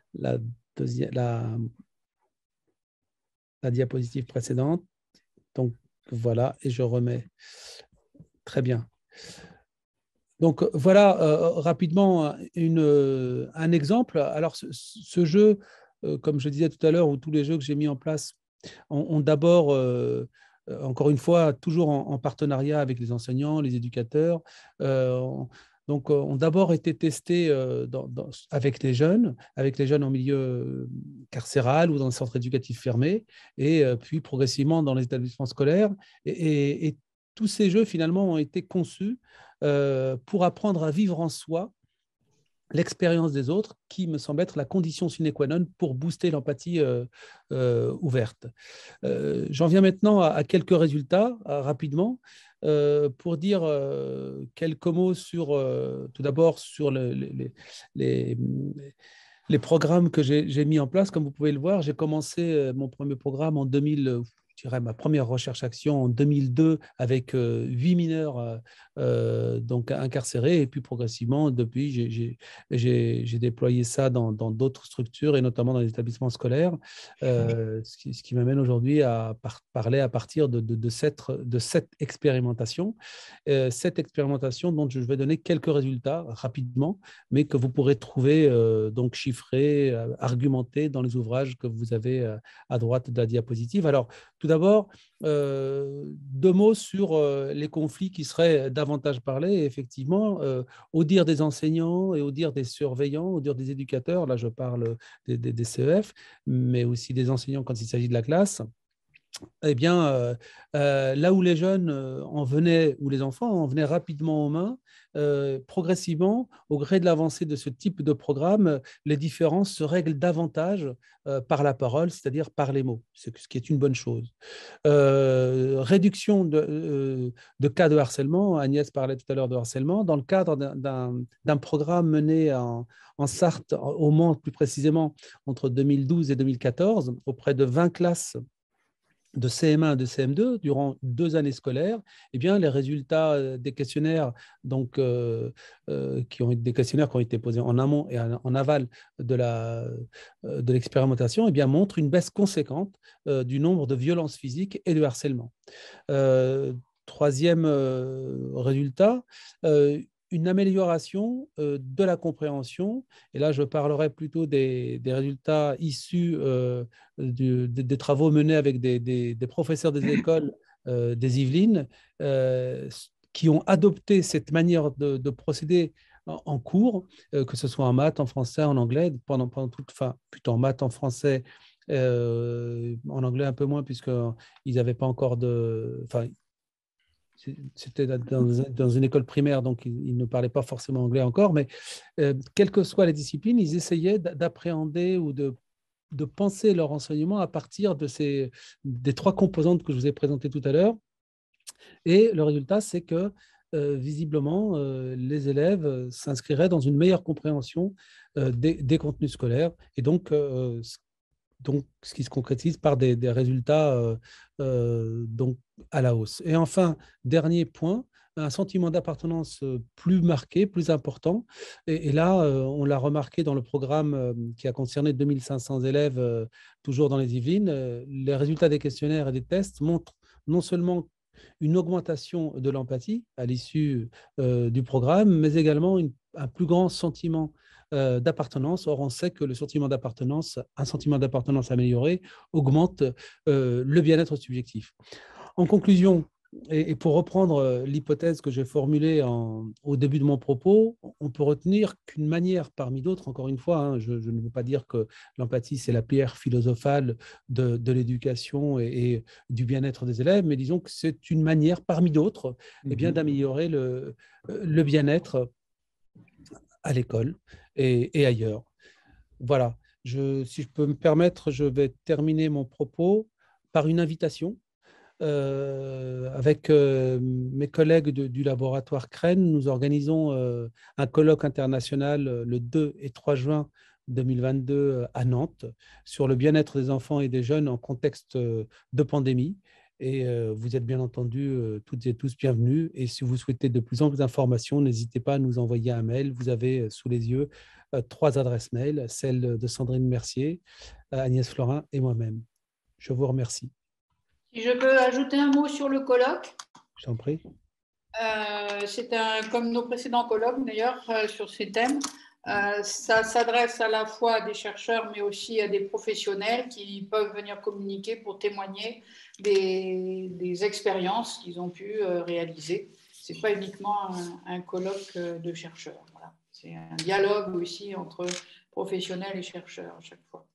diapositive précédente. Donc, voilà, et je remets. Très bien. Donc, voilà rapidement un exemple. Alors, ce jeu, comme je disais tout à l'heure, ou tous les jeux que j'ai mis en place ont d'abord encore une fois, toujours en partenariat avec les enseignants, les éducateurs. Donc, ont d'abord été testés avec les jeunes en milieu carcéral ou dans le centre éducatif fermé, et puis progressivement dans les établissements scolaires. Et tous ces jeux, finalement, ont été conçus pour apprendre à vivre en soi l'expérience des autres, qui me semble être la condition sine qua non pour booster l'empathie ouverte. J'en viens maintenant à quelques résultats rapidement pour dire quelques mots sur, tout d'abord sur les programmes que j'ai mis en place, comme vous pouvez le voir, j'ai commencé mon premier programme en 2000. Je dirais ma première recherche-action en 2002 avec 8 mineurs donc incarcérés. Et puis progressivement, depuis, j'ai déployé ça dans d'autres structures et notamment dans les établissements scolaires, ce qui m'amène aujourd'hui à parler à partir de cette expérimentation. Cette expérimentation dont je vais donner quelques résultats rapidement, mais que vous pourrez trouver donc chiffrés, argumentés dans les ouvrages que vous avez à droite de la diapositive. Alors, tout d'abord, 2 mots sur les conflits qui seraient davantage parlés. Et effectivement, au dire des enseignants et au dire des surveillants, au dire des éducateurs, là je parle des CEF, mais aussi des enseignants quand il s'agit de la classe, eh bien, là où les jeunes en venaient, ou les enfants en venaient rapidement aux mains, progressivement, au gré de l'avancée de ce type de programme, les différences se règlent davantage par la parole, c'est-à-dire par les mots, ce qui est une bonne chose. Réduction de cas de harcèlement, Agnès parlait tout à l'heure de harcèlement, dans le cadre d'un programme mené en Sarthe, au Mans plus précisément, entre 2012 et 2014, auprès de 20 classes de CM1 et de CM2 durant 2 années scolaires, eh bien, les résultats des questionnaires, donc, qui ont été posés en amont et en aval de l'expérimentation, eh bien, montrent une baisse conséquente du nombre de violences physiques et de harcèlement. Troisième résultat, une amélioration de la compréhension. Et là, je parlerai plutôt des résultats issus des travaux menés avec des professeurs des écoles des Yvelines qui ont adopté cette manière de procéder en cours, que ce soit en maths, en français, en anglais, pendant plutôt en maths, en français, en anglais un peu moins, puisqu'ils n'avaient pas encore de... C'était dans une école primaire, donc ils ne parlaient pas forcément anglais encore, mais quelles que soient les disciplines, ils essayaient d'appréhender ou de penser leur enseignement à partir des 3 composantes que je vous ai présentées tout à l'heure. Et le résultat, c'est que visiblement, les élèves s'inscriraient dans une meilleure compréhension des contenus scolaires et donc ce qui se concrétise par des résultats donc à la hausse. Et enfin, dernier point, un sentiment d'appartenance plus marqué, plus important. Et là, on l'a remarqué dans le programme qui a concerné 2500 élèves, toujours dans les Yvelines. Les résultats des questionnaires et des tests montrent non seulement une augmentation de l'empathie à l'issue du programme, mais également un plus grand sentiment d'appartenance. Or, on sait que un sentiment d'appartenance amélioré augmente le bien-être subjectif. En conclusion, et pour reprendre l'hypothèse que j'ai formulée au début de mon propos, on peut retenir qu'une manière parmi d'autres, encore une fois, je ne veux pas dire que l'empathie, c'est la pierre philosophale de l'éducation et du bien-être des élèves, mais disons que c'est une manière parmi d'autres d'améliorer le bien-être à l'école et ailleurs. Voilà. Si je peux me permettre, je vais terminer mon propos par une invitation. Avec mes collègues du laboratoire CREN, nous organisons un colloque international le 2 et 3 juin 2022 à Nantes sur le bien-être des enfants et des jeunes en contexte de pandémie. Et vous êtes bien entendu toutes et tous bienvenus. Et si vous souhaitez de plus amples informations, n'hésitez pas à nous envoyer un mail. Vous avez sous les yeux 3 adresses mail, celle de Sandrine Mercier, Agnès Florin et moi-même. Je vous remercie.
Si je peux ajouter un mot sur le colloque.
Je t'en prie.
C'est comme nos précédents colloques d'ailleurs sur ces thèmes. Ça s'adresse à la fois à des chercheurs, mais aussi à des professionnels qui peuvent venir communiquer pour témoigner des expériences qu'ils ont pu réaliser. Ce n'est pas uniquement un colloque de chercheurs. Voilà. C'est un dialogue aussi entre professionnels et chercheurs à chaque fois.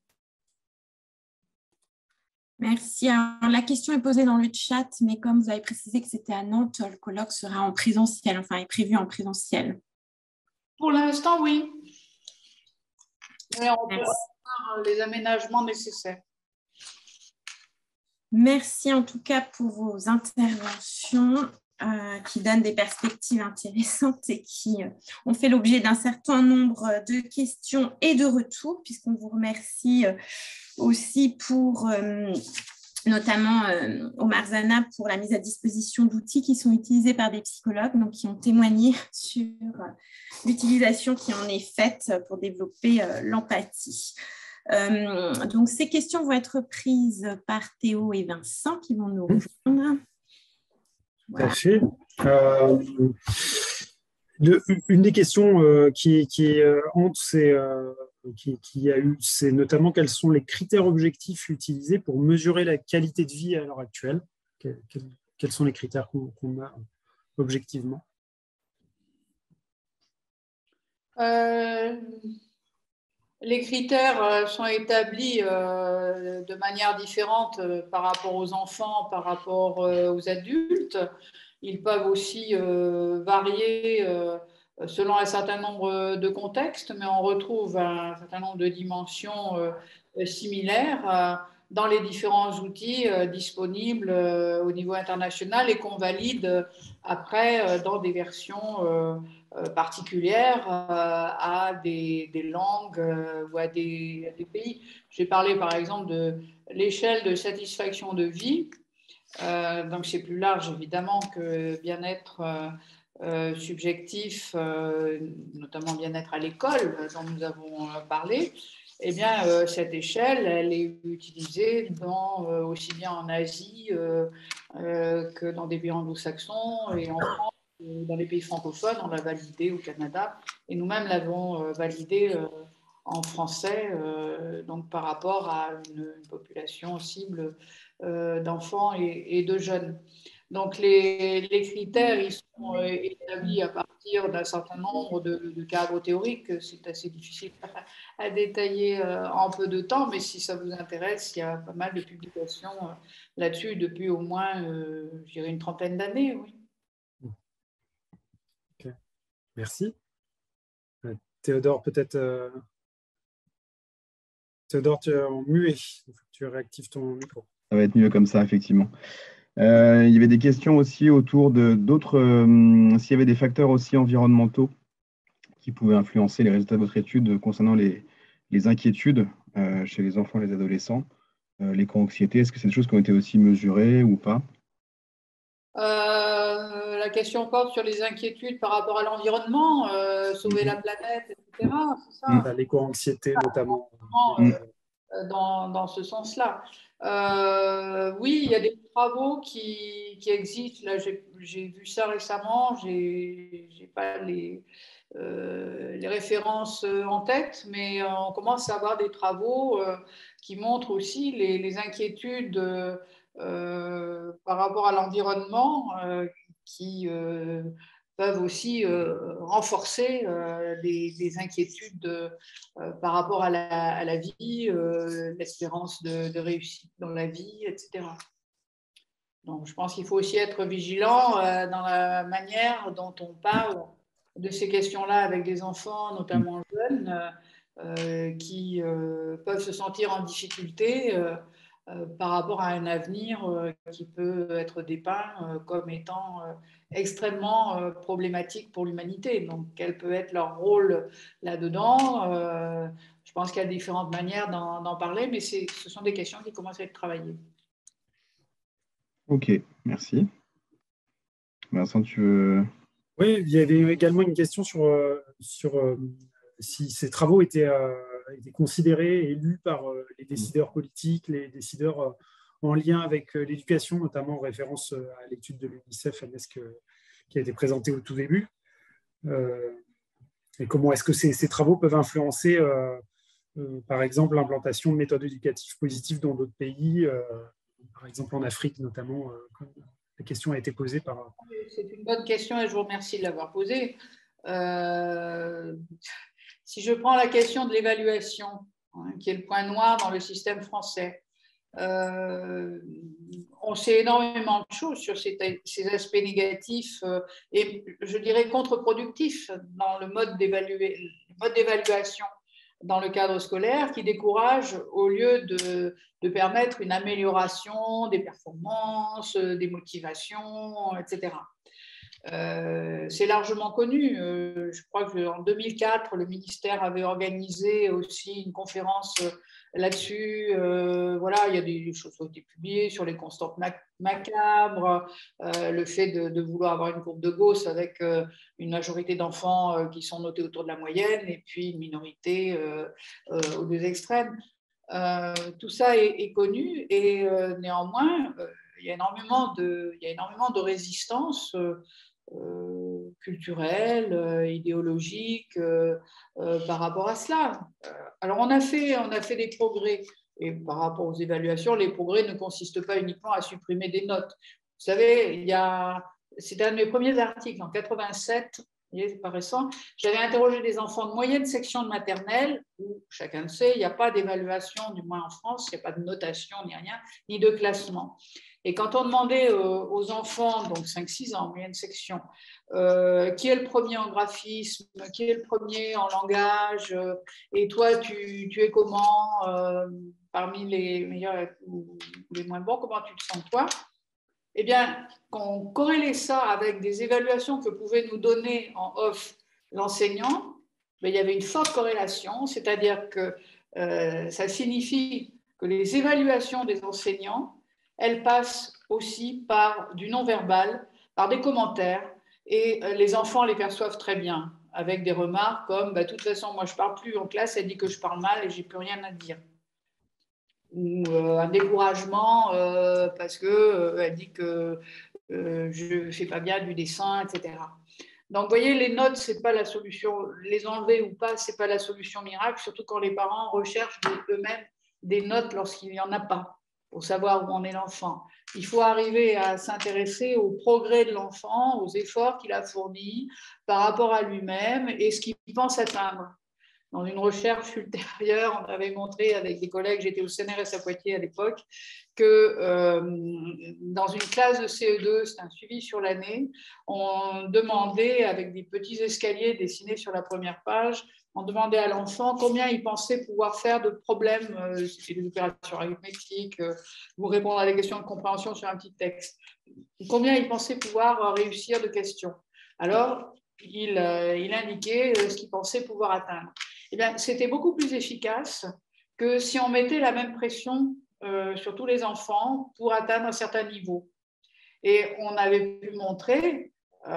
Merci. Alors, la question est posée dans le chat, mais comme vous avez précisé que c'était à Nantes, le colloque sera en présentiel, enfin est prévu en présentiel.
Pour l'instant, oui. Mais on peut faire les aménagements nécessaires.
Merci en tout cas pour vos interventions. qui donnent des perspectives intéressantes et qui ont fait l'objet d'un certain nombre de questions et de retours, puisqu'on vous remercie aussi pour, notamment Omar Zana, pour la mise à disposition d'outils qui sont utilisés par des psychologues, donc qui ont témoigné sur l'utilisation qui en est faite pour développer l'empathie. Donc, ces questions vont être prises par Théo et Vincent qui vont nous rejoindre.
Tout à fait. Une des questions qui hante, c'est notamment quels sont les critères objectifs utilisés pour mesurer la qualité de vie à l'heure actuelle. Quels sont les critères qu'on a objectivement?
Les critères sont établis de manière différente par rapport aux enfants, par rapport aux adultes. Ils peuvent aussi varier selon un certain nombre de contextes, mais on retrouve un certain nombre de dimensions similaires dans les différents outils disponibles au niveau international et qu'on valide après dans des versions particulières à des langues ou à des pays. J'ai parlé par exemple de l'échelle de satisfaction de vie. Donc c'est plus large évidemment que bien-être subjectif, notamment bien-être à l'école dont nous avons parlé. Eh bien, cette échelle, elle est utilisée aussi bien en Asie que dans des pays anglo-saxons et en France, dans les pays francophones, on l'a validée au Canada et nous-mêmes l'avons validée en français, donc par rapport à une population cible d'enfants et de jeunes. Donc les critères, ils sont établis à partir d'un certain nombre de cadres théoriques. C'est assez difficile à détailler en peu de temps, mais si ça vous intéresse, il y a pas mal de publications là-dessus depuis au moins, je dirais, une trentaine d'années, oui.
Okay. Merci. Théodore, peut-être... Théodore, tu es en muet. Tu réactives ton micro.
Ça va être mieux comme ça, effectivement. Il y avait des questions aussi autour de d'autres, s'il y avait des facteurs aussi environnementaux qui pouvaient influencer les résultats de votre étude concernant les inquiétudes chez les enfants et les adolescents, l'éco-anxiété. Est-ce que c'est des choses qui ont été aussi mesurées ou pas?
La question porte sur les inquiétudes par rapport à l'environnement, sauver la planète, etc. C'est ça.
L'éco-anxiété notamment.
Dans ce sens-là. Oui, il y a des travaux qui existent. Là, j'ai vu ça récemment. J'ai pas les références en tête, mais on commence à avoir des travaux qui montrent aussi les inquiétudes par rapport à l'environnement qui peuvent aussi renforcer des inquiétudes par rapport à la vie, l'espérance de réussite dans la vie, etc. Donc, je pense qu'il faut aussi être vigilant dans la manière dont on parle de ces questions-là avec des enfants, notamment jeunes, qui peuvent se sentir en difficulté par rapport à un avenir qui peut être dépeint comme étant extrêmement problématique pour l'humanité. Donc, quel peut être leur rôle là-dedans? Je pense qu'il y a différentes manières d'en parler, mais ce sont des questions qui commencent à être travaillées.
Ok, merci. Vincent, tu veux...
Oui, il y avait également une question sur si ces travaux étaient considérés et lus par les décideurs politiques, les décideurs en lien avec l'éducation, notamment en référence à l'étude de l'UNICEF qui a été présentée au tout début. Et comment est-ce que ces travaux peuvent influencer, par exemple, l'implantation de méthodes éducatives positives dans d'autres pays, par exemple en Afrique notamment, comme la question a été posée par...
C'est une bonne question et je vous remercie de l'avoir posée. Si je prends la question de l'évaluation, qui est le point noir dans le système français, on sait énormément de choses sur ces aspects négatifs et je dirais contre-productifs dans le mode d'évaluation. dans le cadre scolaire qui découragent au lieu de permettre une amélioration des performances, des motivations, etc. C'est largement connu. Je crois qu'en 2004, le ministère avait organisé aussi une conférence là-dessus. Voilà, il y a des choses qui ont été publiées sur les constantes macabres, le fait de vouloir avoir une courbe de Gauss avec une majorité d'enfants qui sont notés autour de la moyenne et puis une minorité aux deux extrêmes. Tout ça est connu et néanmoins, il y a énormément de résistance culturelle, idéologique par rapport à cela. Alors on a fait des progrès et par rapport aux évaluations, les progrès ne consistent pas uniquement à supprimer des notes. Vous savez, c'était un de mes premiers articles en 87. C'est pas récent. J'avais interrogé des enfants de moyenne section de maternelle, où chacun le sait, il n'y a pas d'évaluation, du moins en France, il n'y a pas de notation, ni rien, ni de classement. Et quand on demandait aux enfants, donc 5-6 ans, moyenne section, qui est le premier en graphisme, qui est le premier en langage, et toi, tu es comment parmi les meilleurs ou les moins bons, comment tu te sens toi? Eh bien, quand on corrélait ça avec des évaluations que pouvait nous donner en off l'enseignant, il y avait une forte corrélation, c'est-à-dire que ça signifie que les évaluations des enseignants, elles passent aussi par du non-verbal, par des commentaires, et les enfants les perçoivent très bien, avec des remarques comme de toute façon, moi je ne parle plus en classe, elle dit que je parle mal et je n'ai plus rien à dire. Ou un découragement parce qu'elle dit que je ne fais pas bien du dessin, etc. Donc, vous voyez, les notes, ce n'est pas la solution. Les enlever ou pas, ce n'est pas la solution miracle, surtout quand les parents recherchent eux-mêmes des notes lorsqu'il n'y en a pas, pour savoir où en est l'enfant. Il faut arriver à s'intéresser au progrès de l'enfant, aux efforts qu'il a fournis par rapport à lui-même et ce qu'il pense atteindre. Dans une recherche ultérieure, on avait montré avec des collègues, j'étais au CNRS à Poitiers à l'époque, que dans une classe de CE2, c'est un suivi sur l'année, on demandait, avec des petits escaliers dessinés sur la première page, on demandait à l'enfant combien il pensait pouvoir faire de problèmes, c'était des opérations arithmétiques, ou répondre à des questions de compréhension sur un petit texte, combien il pensait pouvoir réussir de questions. Alors, il indiquait ce qu'il pensait pouvoir atteindre. Eh bien, c'était beaucoup plus efficace que si on mettait la même pression sur tous les enfants pour atteindre un certain niveau. Et on avait pu montrer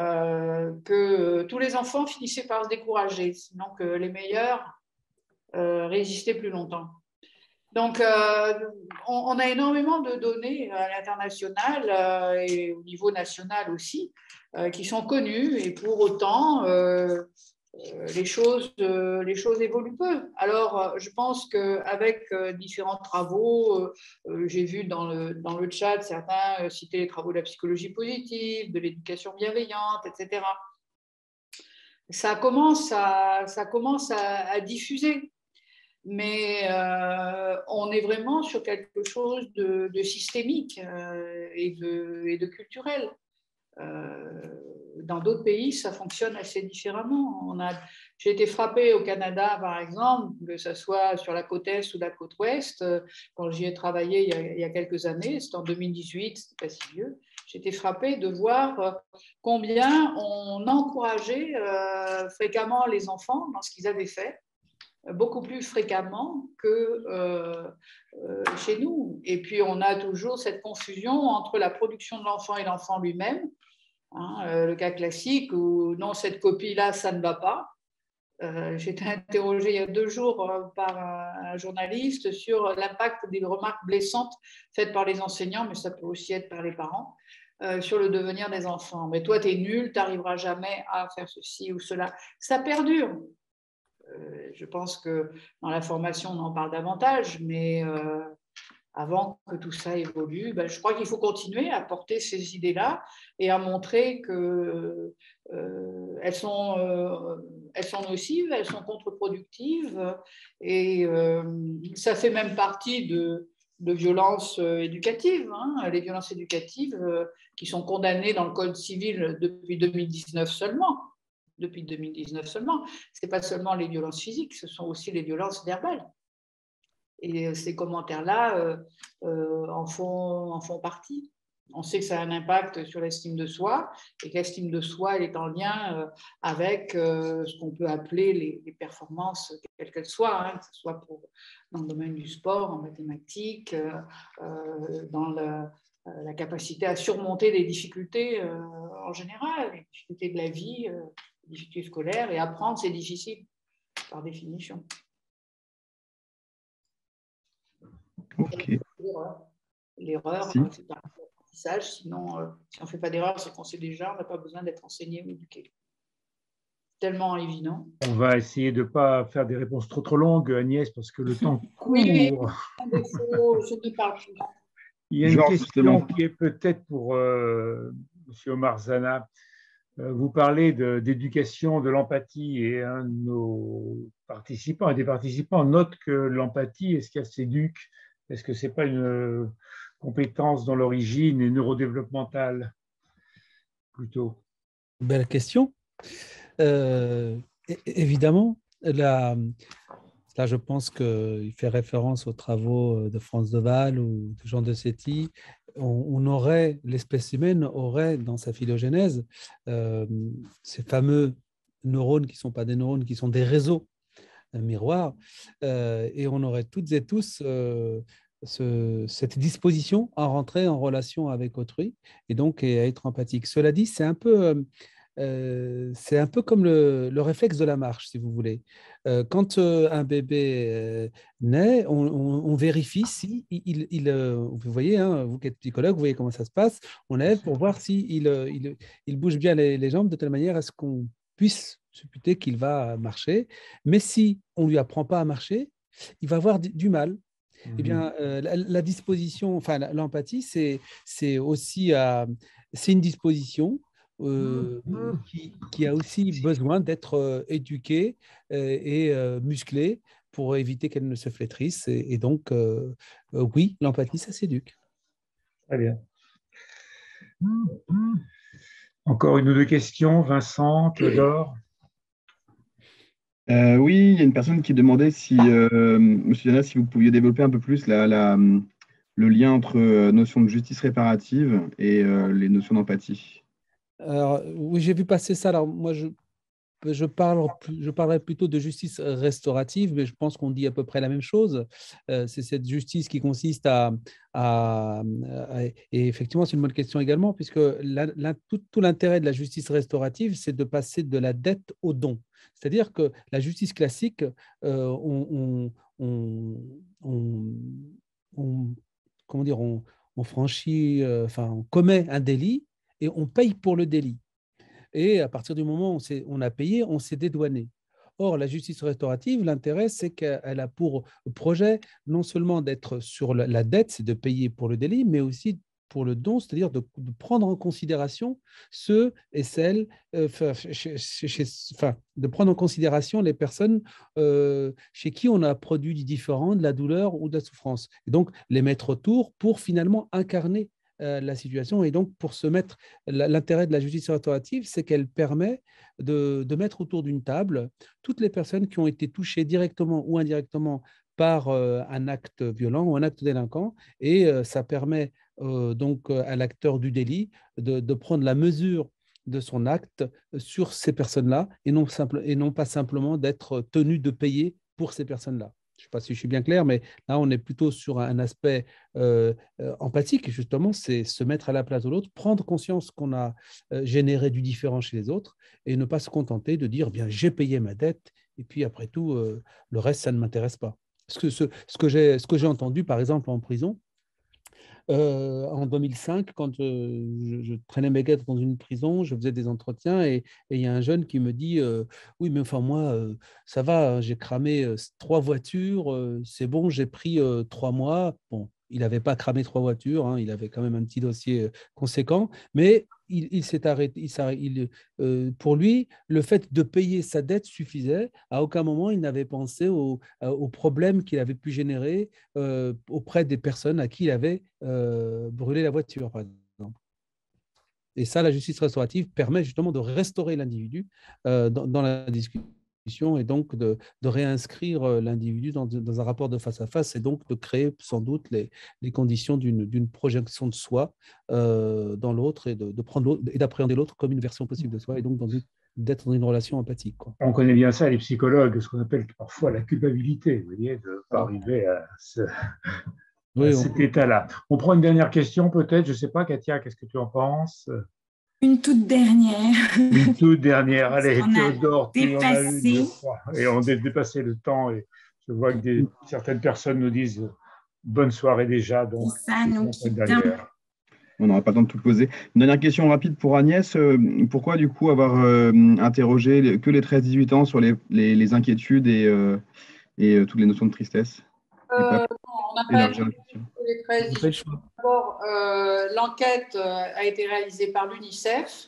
que tous les enfants finissaient par se décourager, sinon que les meilleurs résistaient plus longtemps. Donc, on a énormément de données à l'international et au niveau national aussi qui sont connues et pour autant, les choses évoluent peu. Alors, je pense qu'avec différents travaux, j'ai vu dans le chat certains citer les travaux de la psychologie positive, de l'éducation bienveillante, etc. Ça commence à diffuser. Mais on est vraiment sur quelque chose de systémique et de culturel. Dans d'autres pays, ça fonctionne assez différemment. J'ai été frappée au Canada, par exemple, que ce soit sur la côte Est ou la côte Ouest, quand j'y ai travaillé il y a quelques années, c'était en 2018, c'était pas si vieux, j'ai été frappée de voir combien on encourageait fréquemment les enfants dans ce qu'ils avaient fait, beaucoup plus fréquemment que chez nous. Et puis, on a toujours cette confusion entre la production de l'enfant et l'enfant lui-même. Hein, le cas classique où non, cette copie-là, ça ne va pas. J'ai été interrogée il y a 2 jours par un journaliste sur l'impact des remarques blessantes faites par les enseignants, mais ça peut aussi être par les parents, sur le devenir des enfants. Mais toi, tu es nul, tu n'arriveras jamais à faire ceci ou cela. Ça perdure. Je pense que dans la formation, on en parle davantage, mais avant que tout ça évolue, je crois qu'il faut continuer à porter ces idées-là et à montrer qu'elles sont nocives, elles sont contre-productives et ça fait même partie de violences éducatives. Hein, les violences éducatives qui sont condamnées dans le Code civil depuis 2019 seulement. depuis 2019 seulement. Ce n'est pas seulement les violences physiques, ce sont aussi les violences verbales. Et ces commentaires-là en font partie. On sait que ça a un impact sur l'estime de soi et que l'estime de soi elle est en lien avec ce qu'on peut appeler les performances, quelles qu'elles soient, hein, que ce soit dans le domaine du sport, en mathématiques, dans la capacité à surmonter les difficultés en général, les difficultés de la vie, les difficultés scolaires, et apprendre, c'est difficile par définition.
Ok.
L'erreur,
Si.
c'est un apprentissage. Sinon, si on ne fait pas d'erreur, c'est qu'on sait déjà, on n'a pas besoin d'être enseigné ou éduqué. Tellement évident.
On va essayer de ne pas faire des réponses trop longues, Agnès, parce que le temps court.
Oui, je ne parle plus.
Il y a une question qui est peut-être pour M. Omar Zana. Vous parlez d'éducation, de l'empathie, et un de nos participants, des participants, note que l'empathie, est-ce qu'elle s'éduque? Est-ce que ce n'est pas une compétence dans l'origine et neurodéveloppementale plutôt?
Belle question. Évidemment, là, je pense qu'il fait référence aux travaux de Franz de Waal ou de Jean de Séti. On aurait, l'espèce humaine aurait dans sa phylogénèse ces fameux neurones qui ne sont pas des neurones, qui sont des réseaux miroirs, et on aurait toutes et tous cette disposition à rentrer en relation avec autrui et donc à être empathique. Cela dit, c'est un peu comme le réflexe de la marche, si vous voulez. Quand un bébé naît, on vérifie si vous voyez, hein, vous qui êtes psychologue, vous voyez comment ça se passe. On lève pour voir si il bouge bien les jambes de telle manière à ce qu'on puisse supputer qu'il va marcher. Mais si on ne lui apprend pas à marcher, il va avoir du mal. Eh bien, la disposition, enfin l'empathie, c'est aussi c'est une disposition qui a aussi besoin d'être éduquée et musclée pour éviter qu'elle ne se flétrisse. Et donc, oui, l'empathie, ça s'éduque.
Très bien. Encore une ou deux questions, Vincent, Théodore?
Oui, il y a une personne qui demandait si, Monsieur Zana, si vous pouviez développer un peu plus le lien entre notion de justice réparative et les notions d'empathie.
Alors, oui, j'ai vu passer ça. Alors, moi, je parlerai plutôt de justice restaurative, mais je pense qu'on dit à peu près la même chose. C'est cette justice qui consiste et effectivement, c'est une bonne question également, puisque tout l'intérêt de la justice restaurative, c'est de passer de la dette au don. C'est-à-dire que la justice classique, comment dire, on franchit, enfin, on commet un délit et on paye pour le délit. Et à partir du moment où on a payé, on s'est dédouané. Or, la justice restaurative, l'intérêt, c'est qu'elle a pour projet non seulement d'être sur la dette, c'est de payer pour le délit, mais aussi pour le don, c'est-à-dire de prendre en considération ceux et celles, de prendre en considération les personnes chez qui on a produit du différent, de la douleur ou de la souffrance. Et donc, les mettre autour pour finalement incarner la situation. Et donc, pour se mettre, l'intérêt de la justice restaurative, c'est qu'elle permet de mettre autour d'une table toutes les personnes qui ont été touchées directement ou indirectement par un acte violent ou un acte délinquant, et ça permet donc à l'acteur du délit de prendre la mesure de son acte sur ces personnes-là et non pas simplement d'être tenu de payer pour ces personnes-là. Je ne sais pas si je suis bien clair, mais là, on est plutôt sur un aspect empathique, justement, c'est se mettre à la place de l'autre, prendre conscience qu'on a généré du différent chez les autres et ne pas se contenter de dire, bien, j'ai payé ma dette et puis après tout, le reste, ça ne m'intéresse pas. Ce que j'ai entendu, par exemple, en prison, en 2005, quand je traînais mes guettes dans une prison, je faisais des entretiens et il y a un jeune qui me dit oui, mais enfin, moi, ça va, j'ai cramé 3 voitures, c'est bon, j'ai pris 3 mois. Bon, il n'avait pas cramé 3 voitures, hein, il avait quand même un petit dossier conséquent, mais il s'est arrêté. Pour lui, le fait de payer sa dette suffisait. À aucun moment, il n'avait pensé aux problèmes qu'il avait pu générer auprès des personnes à qui il avait brûlé la voiture, par exemple. Et ça, la justice restaurative permet justement de restaurer l'individu dans la discussion et donc de réinscrire l'individu dans un rapport de face à face et donc de créer sans doute les conditions d'une projection de soi dans l'autre et de prendre l'autre et d'appréhender l'autre comme une version possible de soi et donc d'être dans une relation empathique, quoi.
On connaît bien ça, les psychologues, ce qu'on appelle parfois la culpabilité, vous voyez, de ne pas arriver à cet état-là. On prend une dernière question peut-être, je ne sais pas, Katia, qu'est-ce que tu en penses?
Une toute dernière.
Une toute dernière, allez,
Théodore,
tu en as une, je crois. Et on a dépassé le temps et je vois que certaines personnes nous disent bonne soirée déjà, donc
ça, nous
on n'aura pas le temps de tout poser. Une dernière question rapide pour Agnès. Pourquoi, du coup, avoir interrogé que les 13-18 ans sur les inquiétudes et toutes les notions de tristesse?
On n'a pas les 13-18 ans. D'abord, l'enquête a été réalisée par l'UNICEF.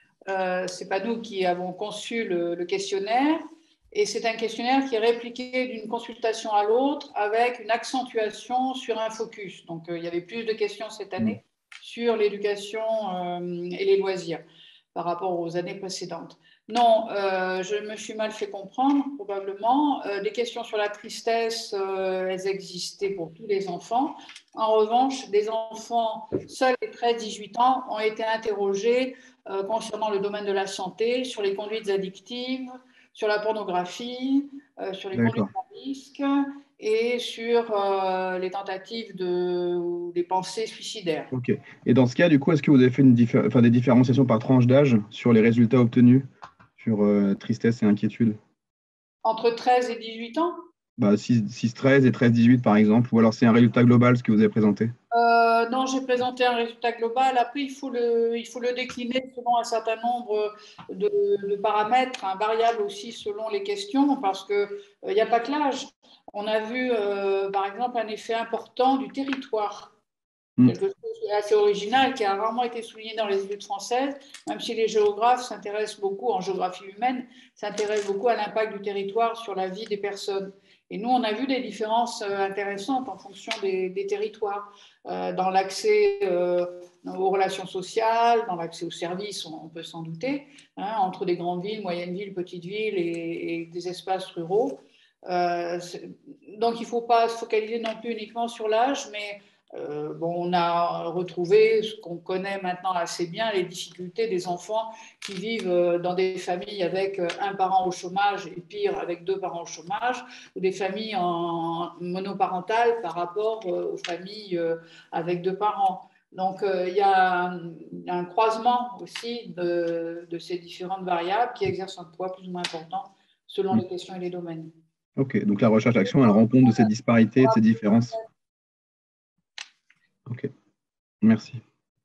Ce n'est pas nous qui avons conçu le questionnaire. Et c'est un questionnaire qui est répliqué d'une consultation à l'autre avec une accentuation sur un focus. Donc, il y avait plus de questions cette année sur l'éducation et les loisirs par rapport aux années précédentes. Non, je me suis mal fait comprendre, probablement. Les questions sur la tristesse, elles existaient pour tous les enfants. En revanche, des enfants seuls les 13-18 ans ont été interrogés concernant le domaine de la santé, sur les conduites addictives, sur la pornographie, sur les conduites à risque et sur les tentatives ou des pensées suicidaires.
Ok. Et dans ce cas, du coup, est-ce que vous avez fait des différenciations par tranche d'âge sur les résultats obtenus sur tristesse et inquiétude?
Entre 13 et 18 ans?
6-13 et 13-18 par exemple, ou alors c'est un résultat global ce que vous avez présenté?
Non, j'ai présenté un résultat global. Après, il faut le décliner selon un certain nombre de paramètres, variables aussi selon les questions, parce qu'il n'y a pas que l'âge. On a vu, par exemple, un effet important du territoire. Quelque chose d'assez original qui a rarement été souligné dans les études françaises, même si les géographes s'intéressent beaucoup, en géographie humaine, s'intéressent beaucoup à l'impact du territoire sur la vie des personnes. Et nous, on a vu des différences intéressantes en fonction des territoires, dans l'accès aux relations sociales, dans l'accès aux services, on peut s'en douter, entre des grandes villes, moyennes villes, petites villes et des espaces ruraux. Donc, il ne faut pas se focaliser non plus uniquement sur l'âge, mais on a retrouvé ce qu'on connaît maintenant assez bien, les difficultés des enfants qui vivent dans des familles avec un parent au chômage et pire avec 2 parents au chômage, ou des familles monoparentales par rapport aux familles avec 2 parents. Donc, il y a un croisement aussi de ces différentes variables qui exercent un poids plus ou moins important selon les questions et les domaines.
Ok, donc la recherche d'action, elle rend compte de ces disparités, de ces différences. Ok, merci.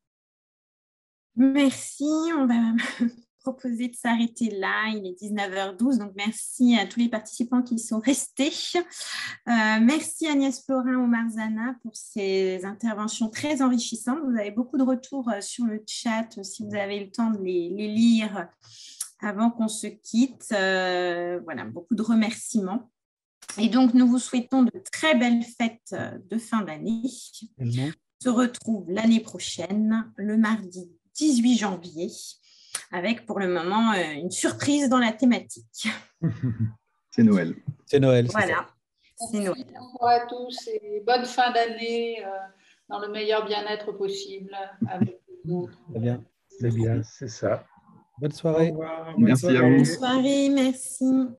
Merci, on va proposer de s'arrêter là, il est 19h12, donc merci à tous les participants qui sont restés. Merci Agnès Florin-Omarzana pour ces interventions très enrichissantes. Vous avez beaucoup de retours sur le chat, si vous avez le temps de les lire avant qu'on se quitte. Voilà, beaucoup de remerciements. Et donc, nous vous souhaitons de très belles fêtes de fin d'année. On se retrouve l'année prochaine, le mardi 18 janvier, avec pour le moment une surprise dans la thématique.
C'est Noël.
C'est Noël.
Voilà, c'est Noël.
Bonjour à tous et bonne fin d'année dans le meilleur bien-être possible avec les autres.
Très bien.
C'est bien, c'est ça.
Bonne soirée.
Au revoir.
Merci à vous.
Bonne soirée, merci.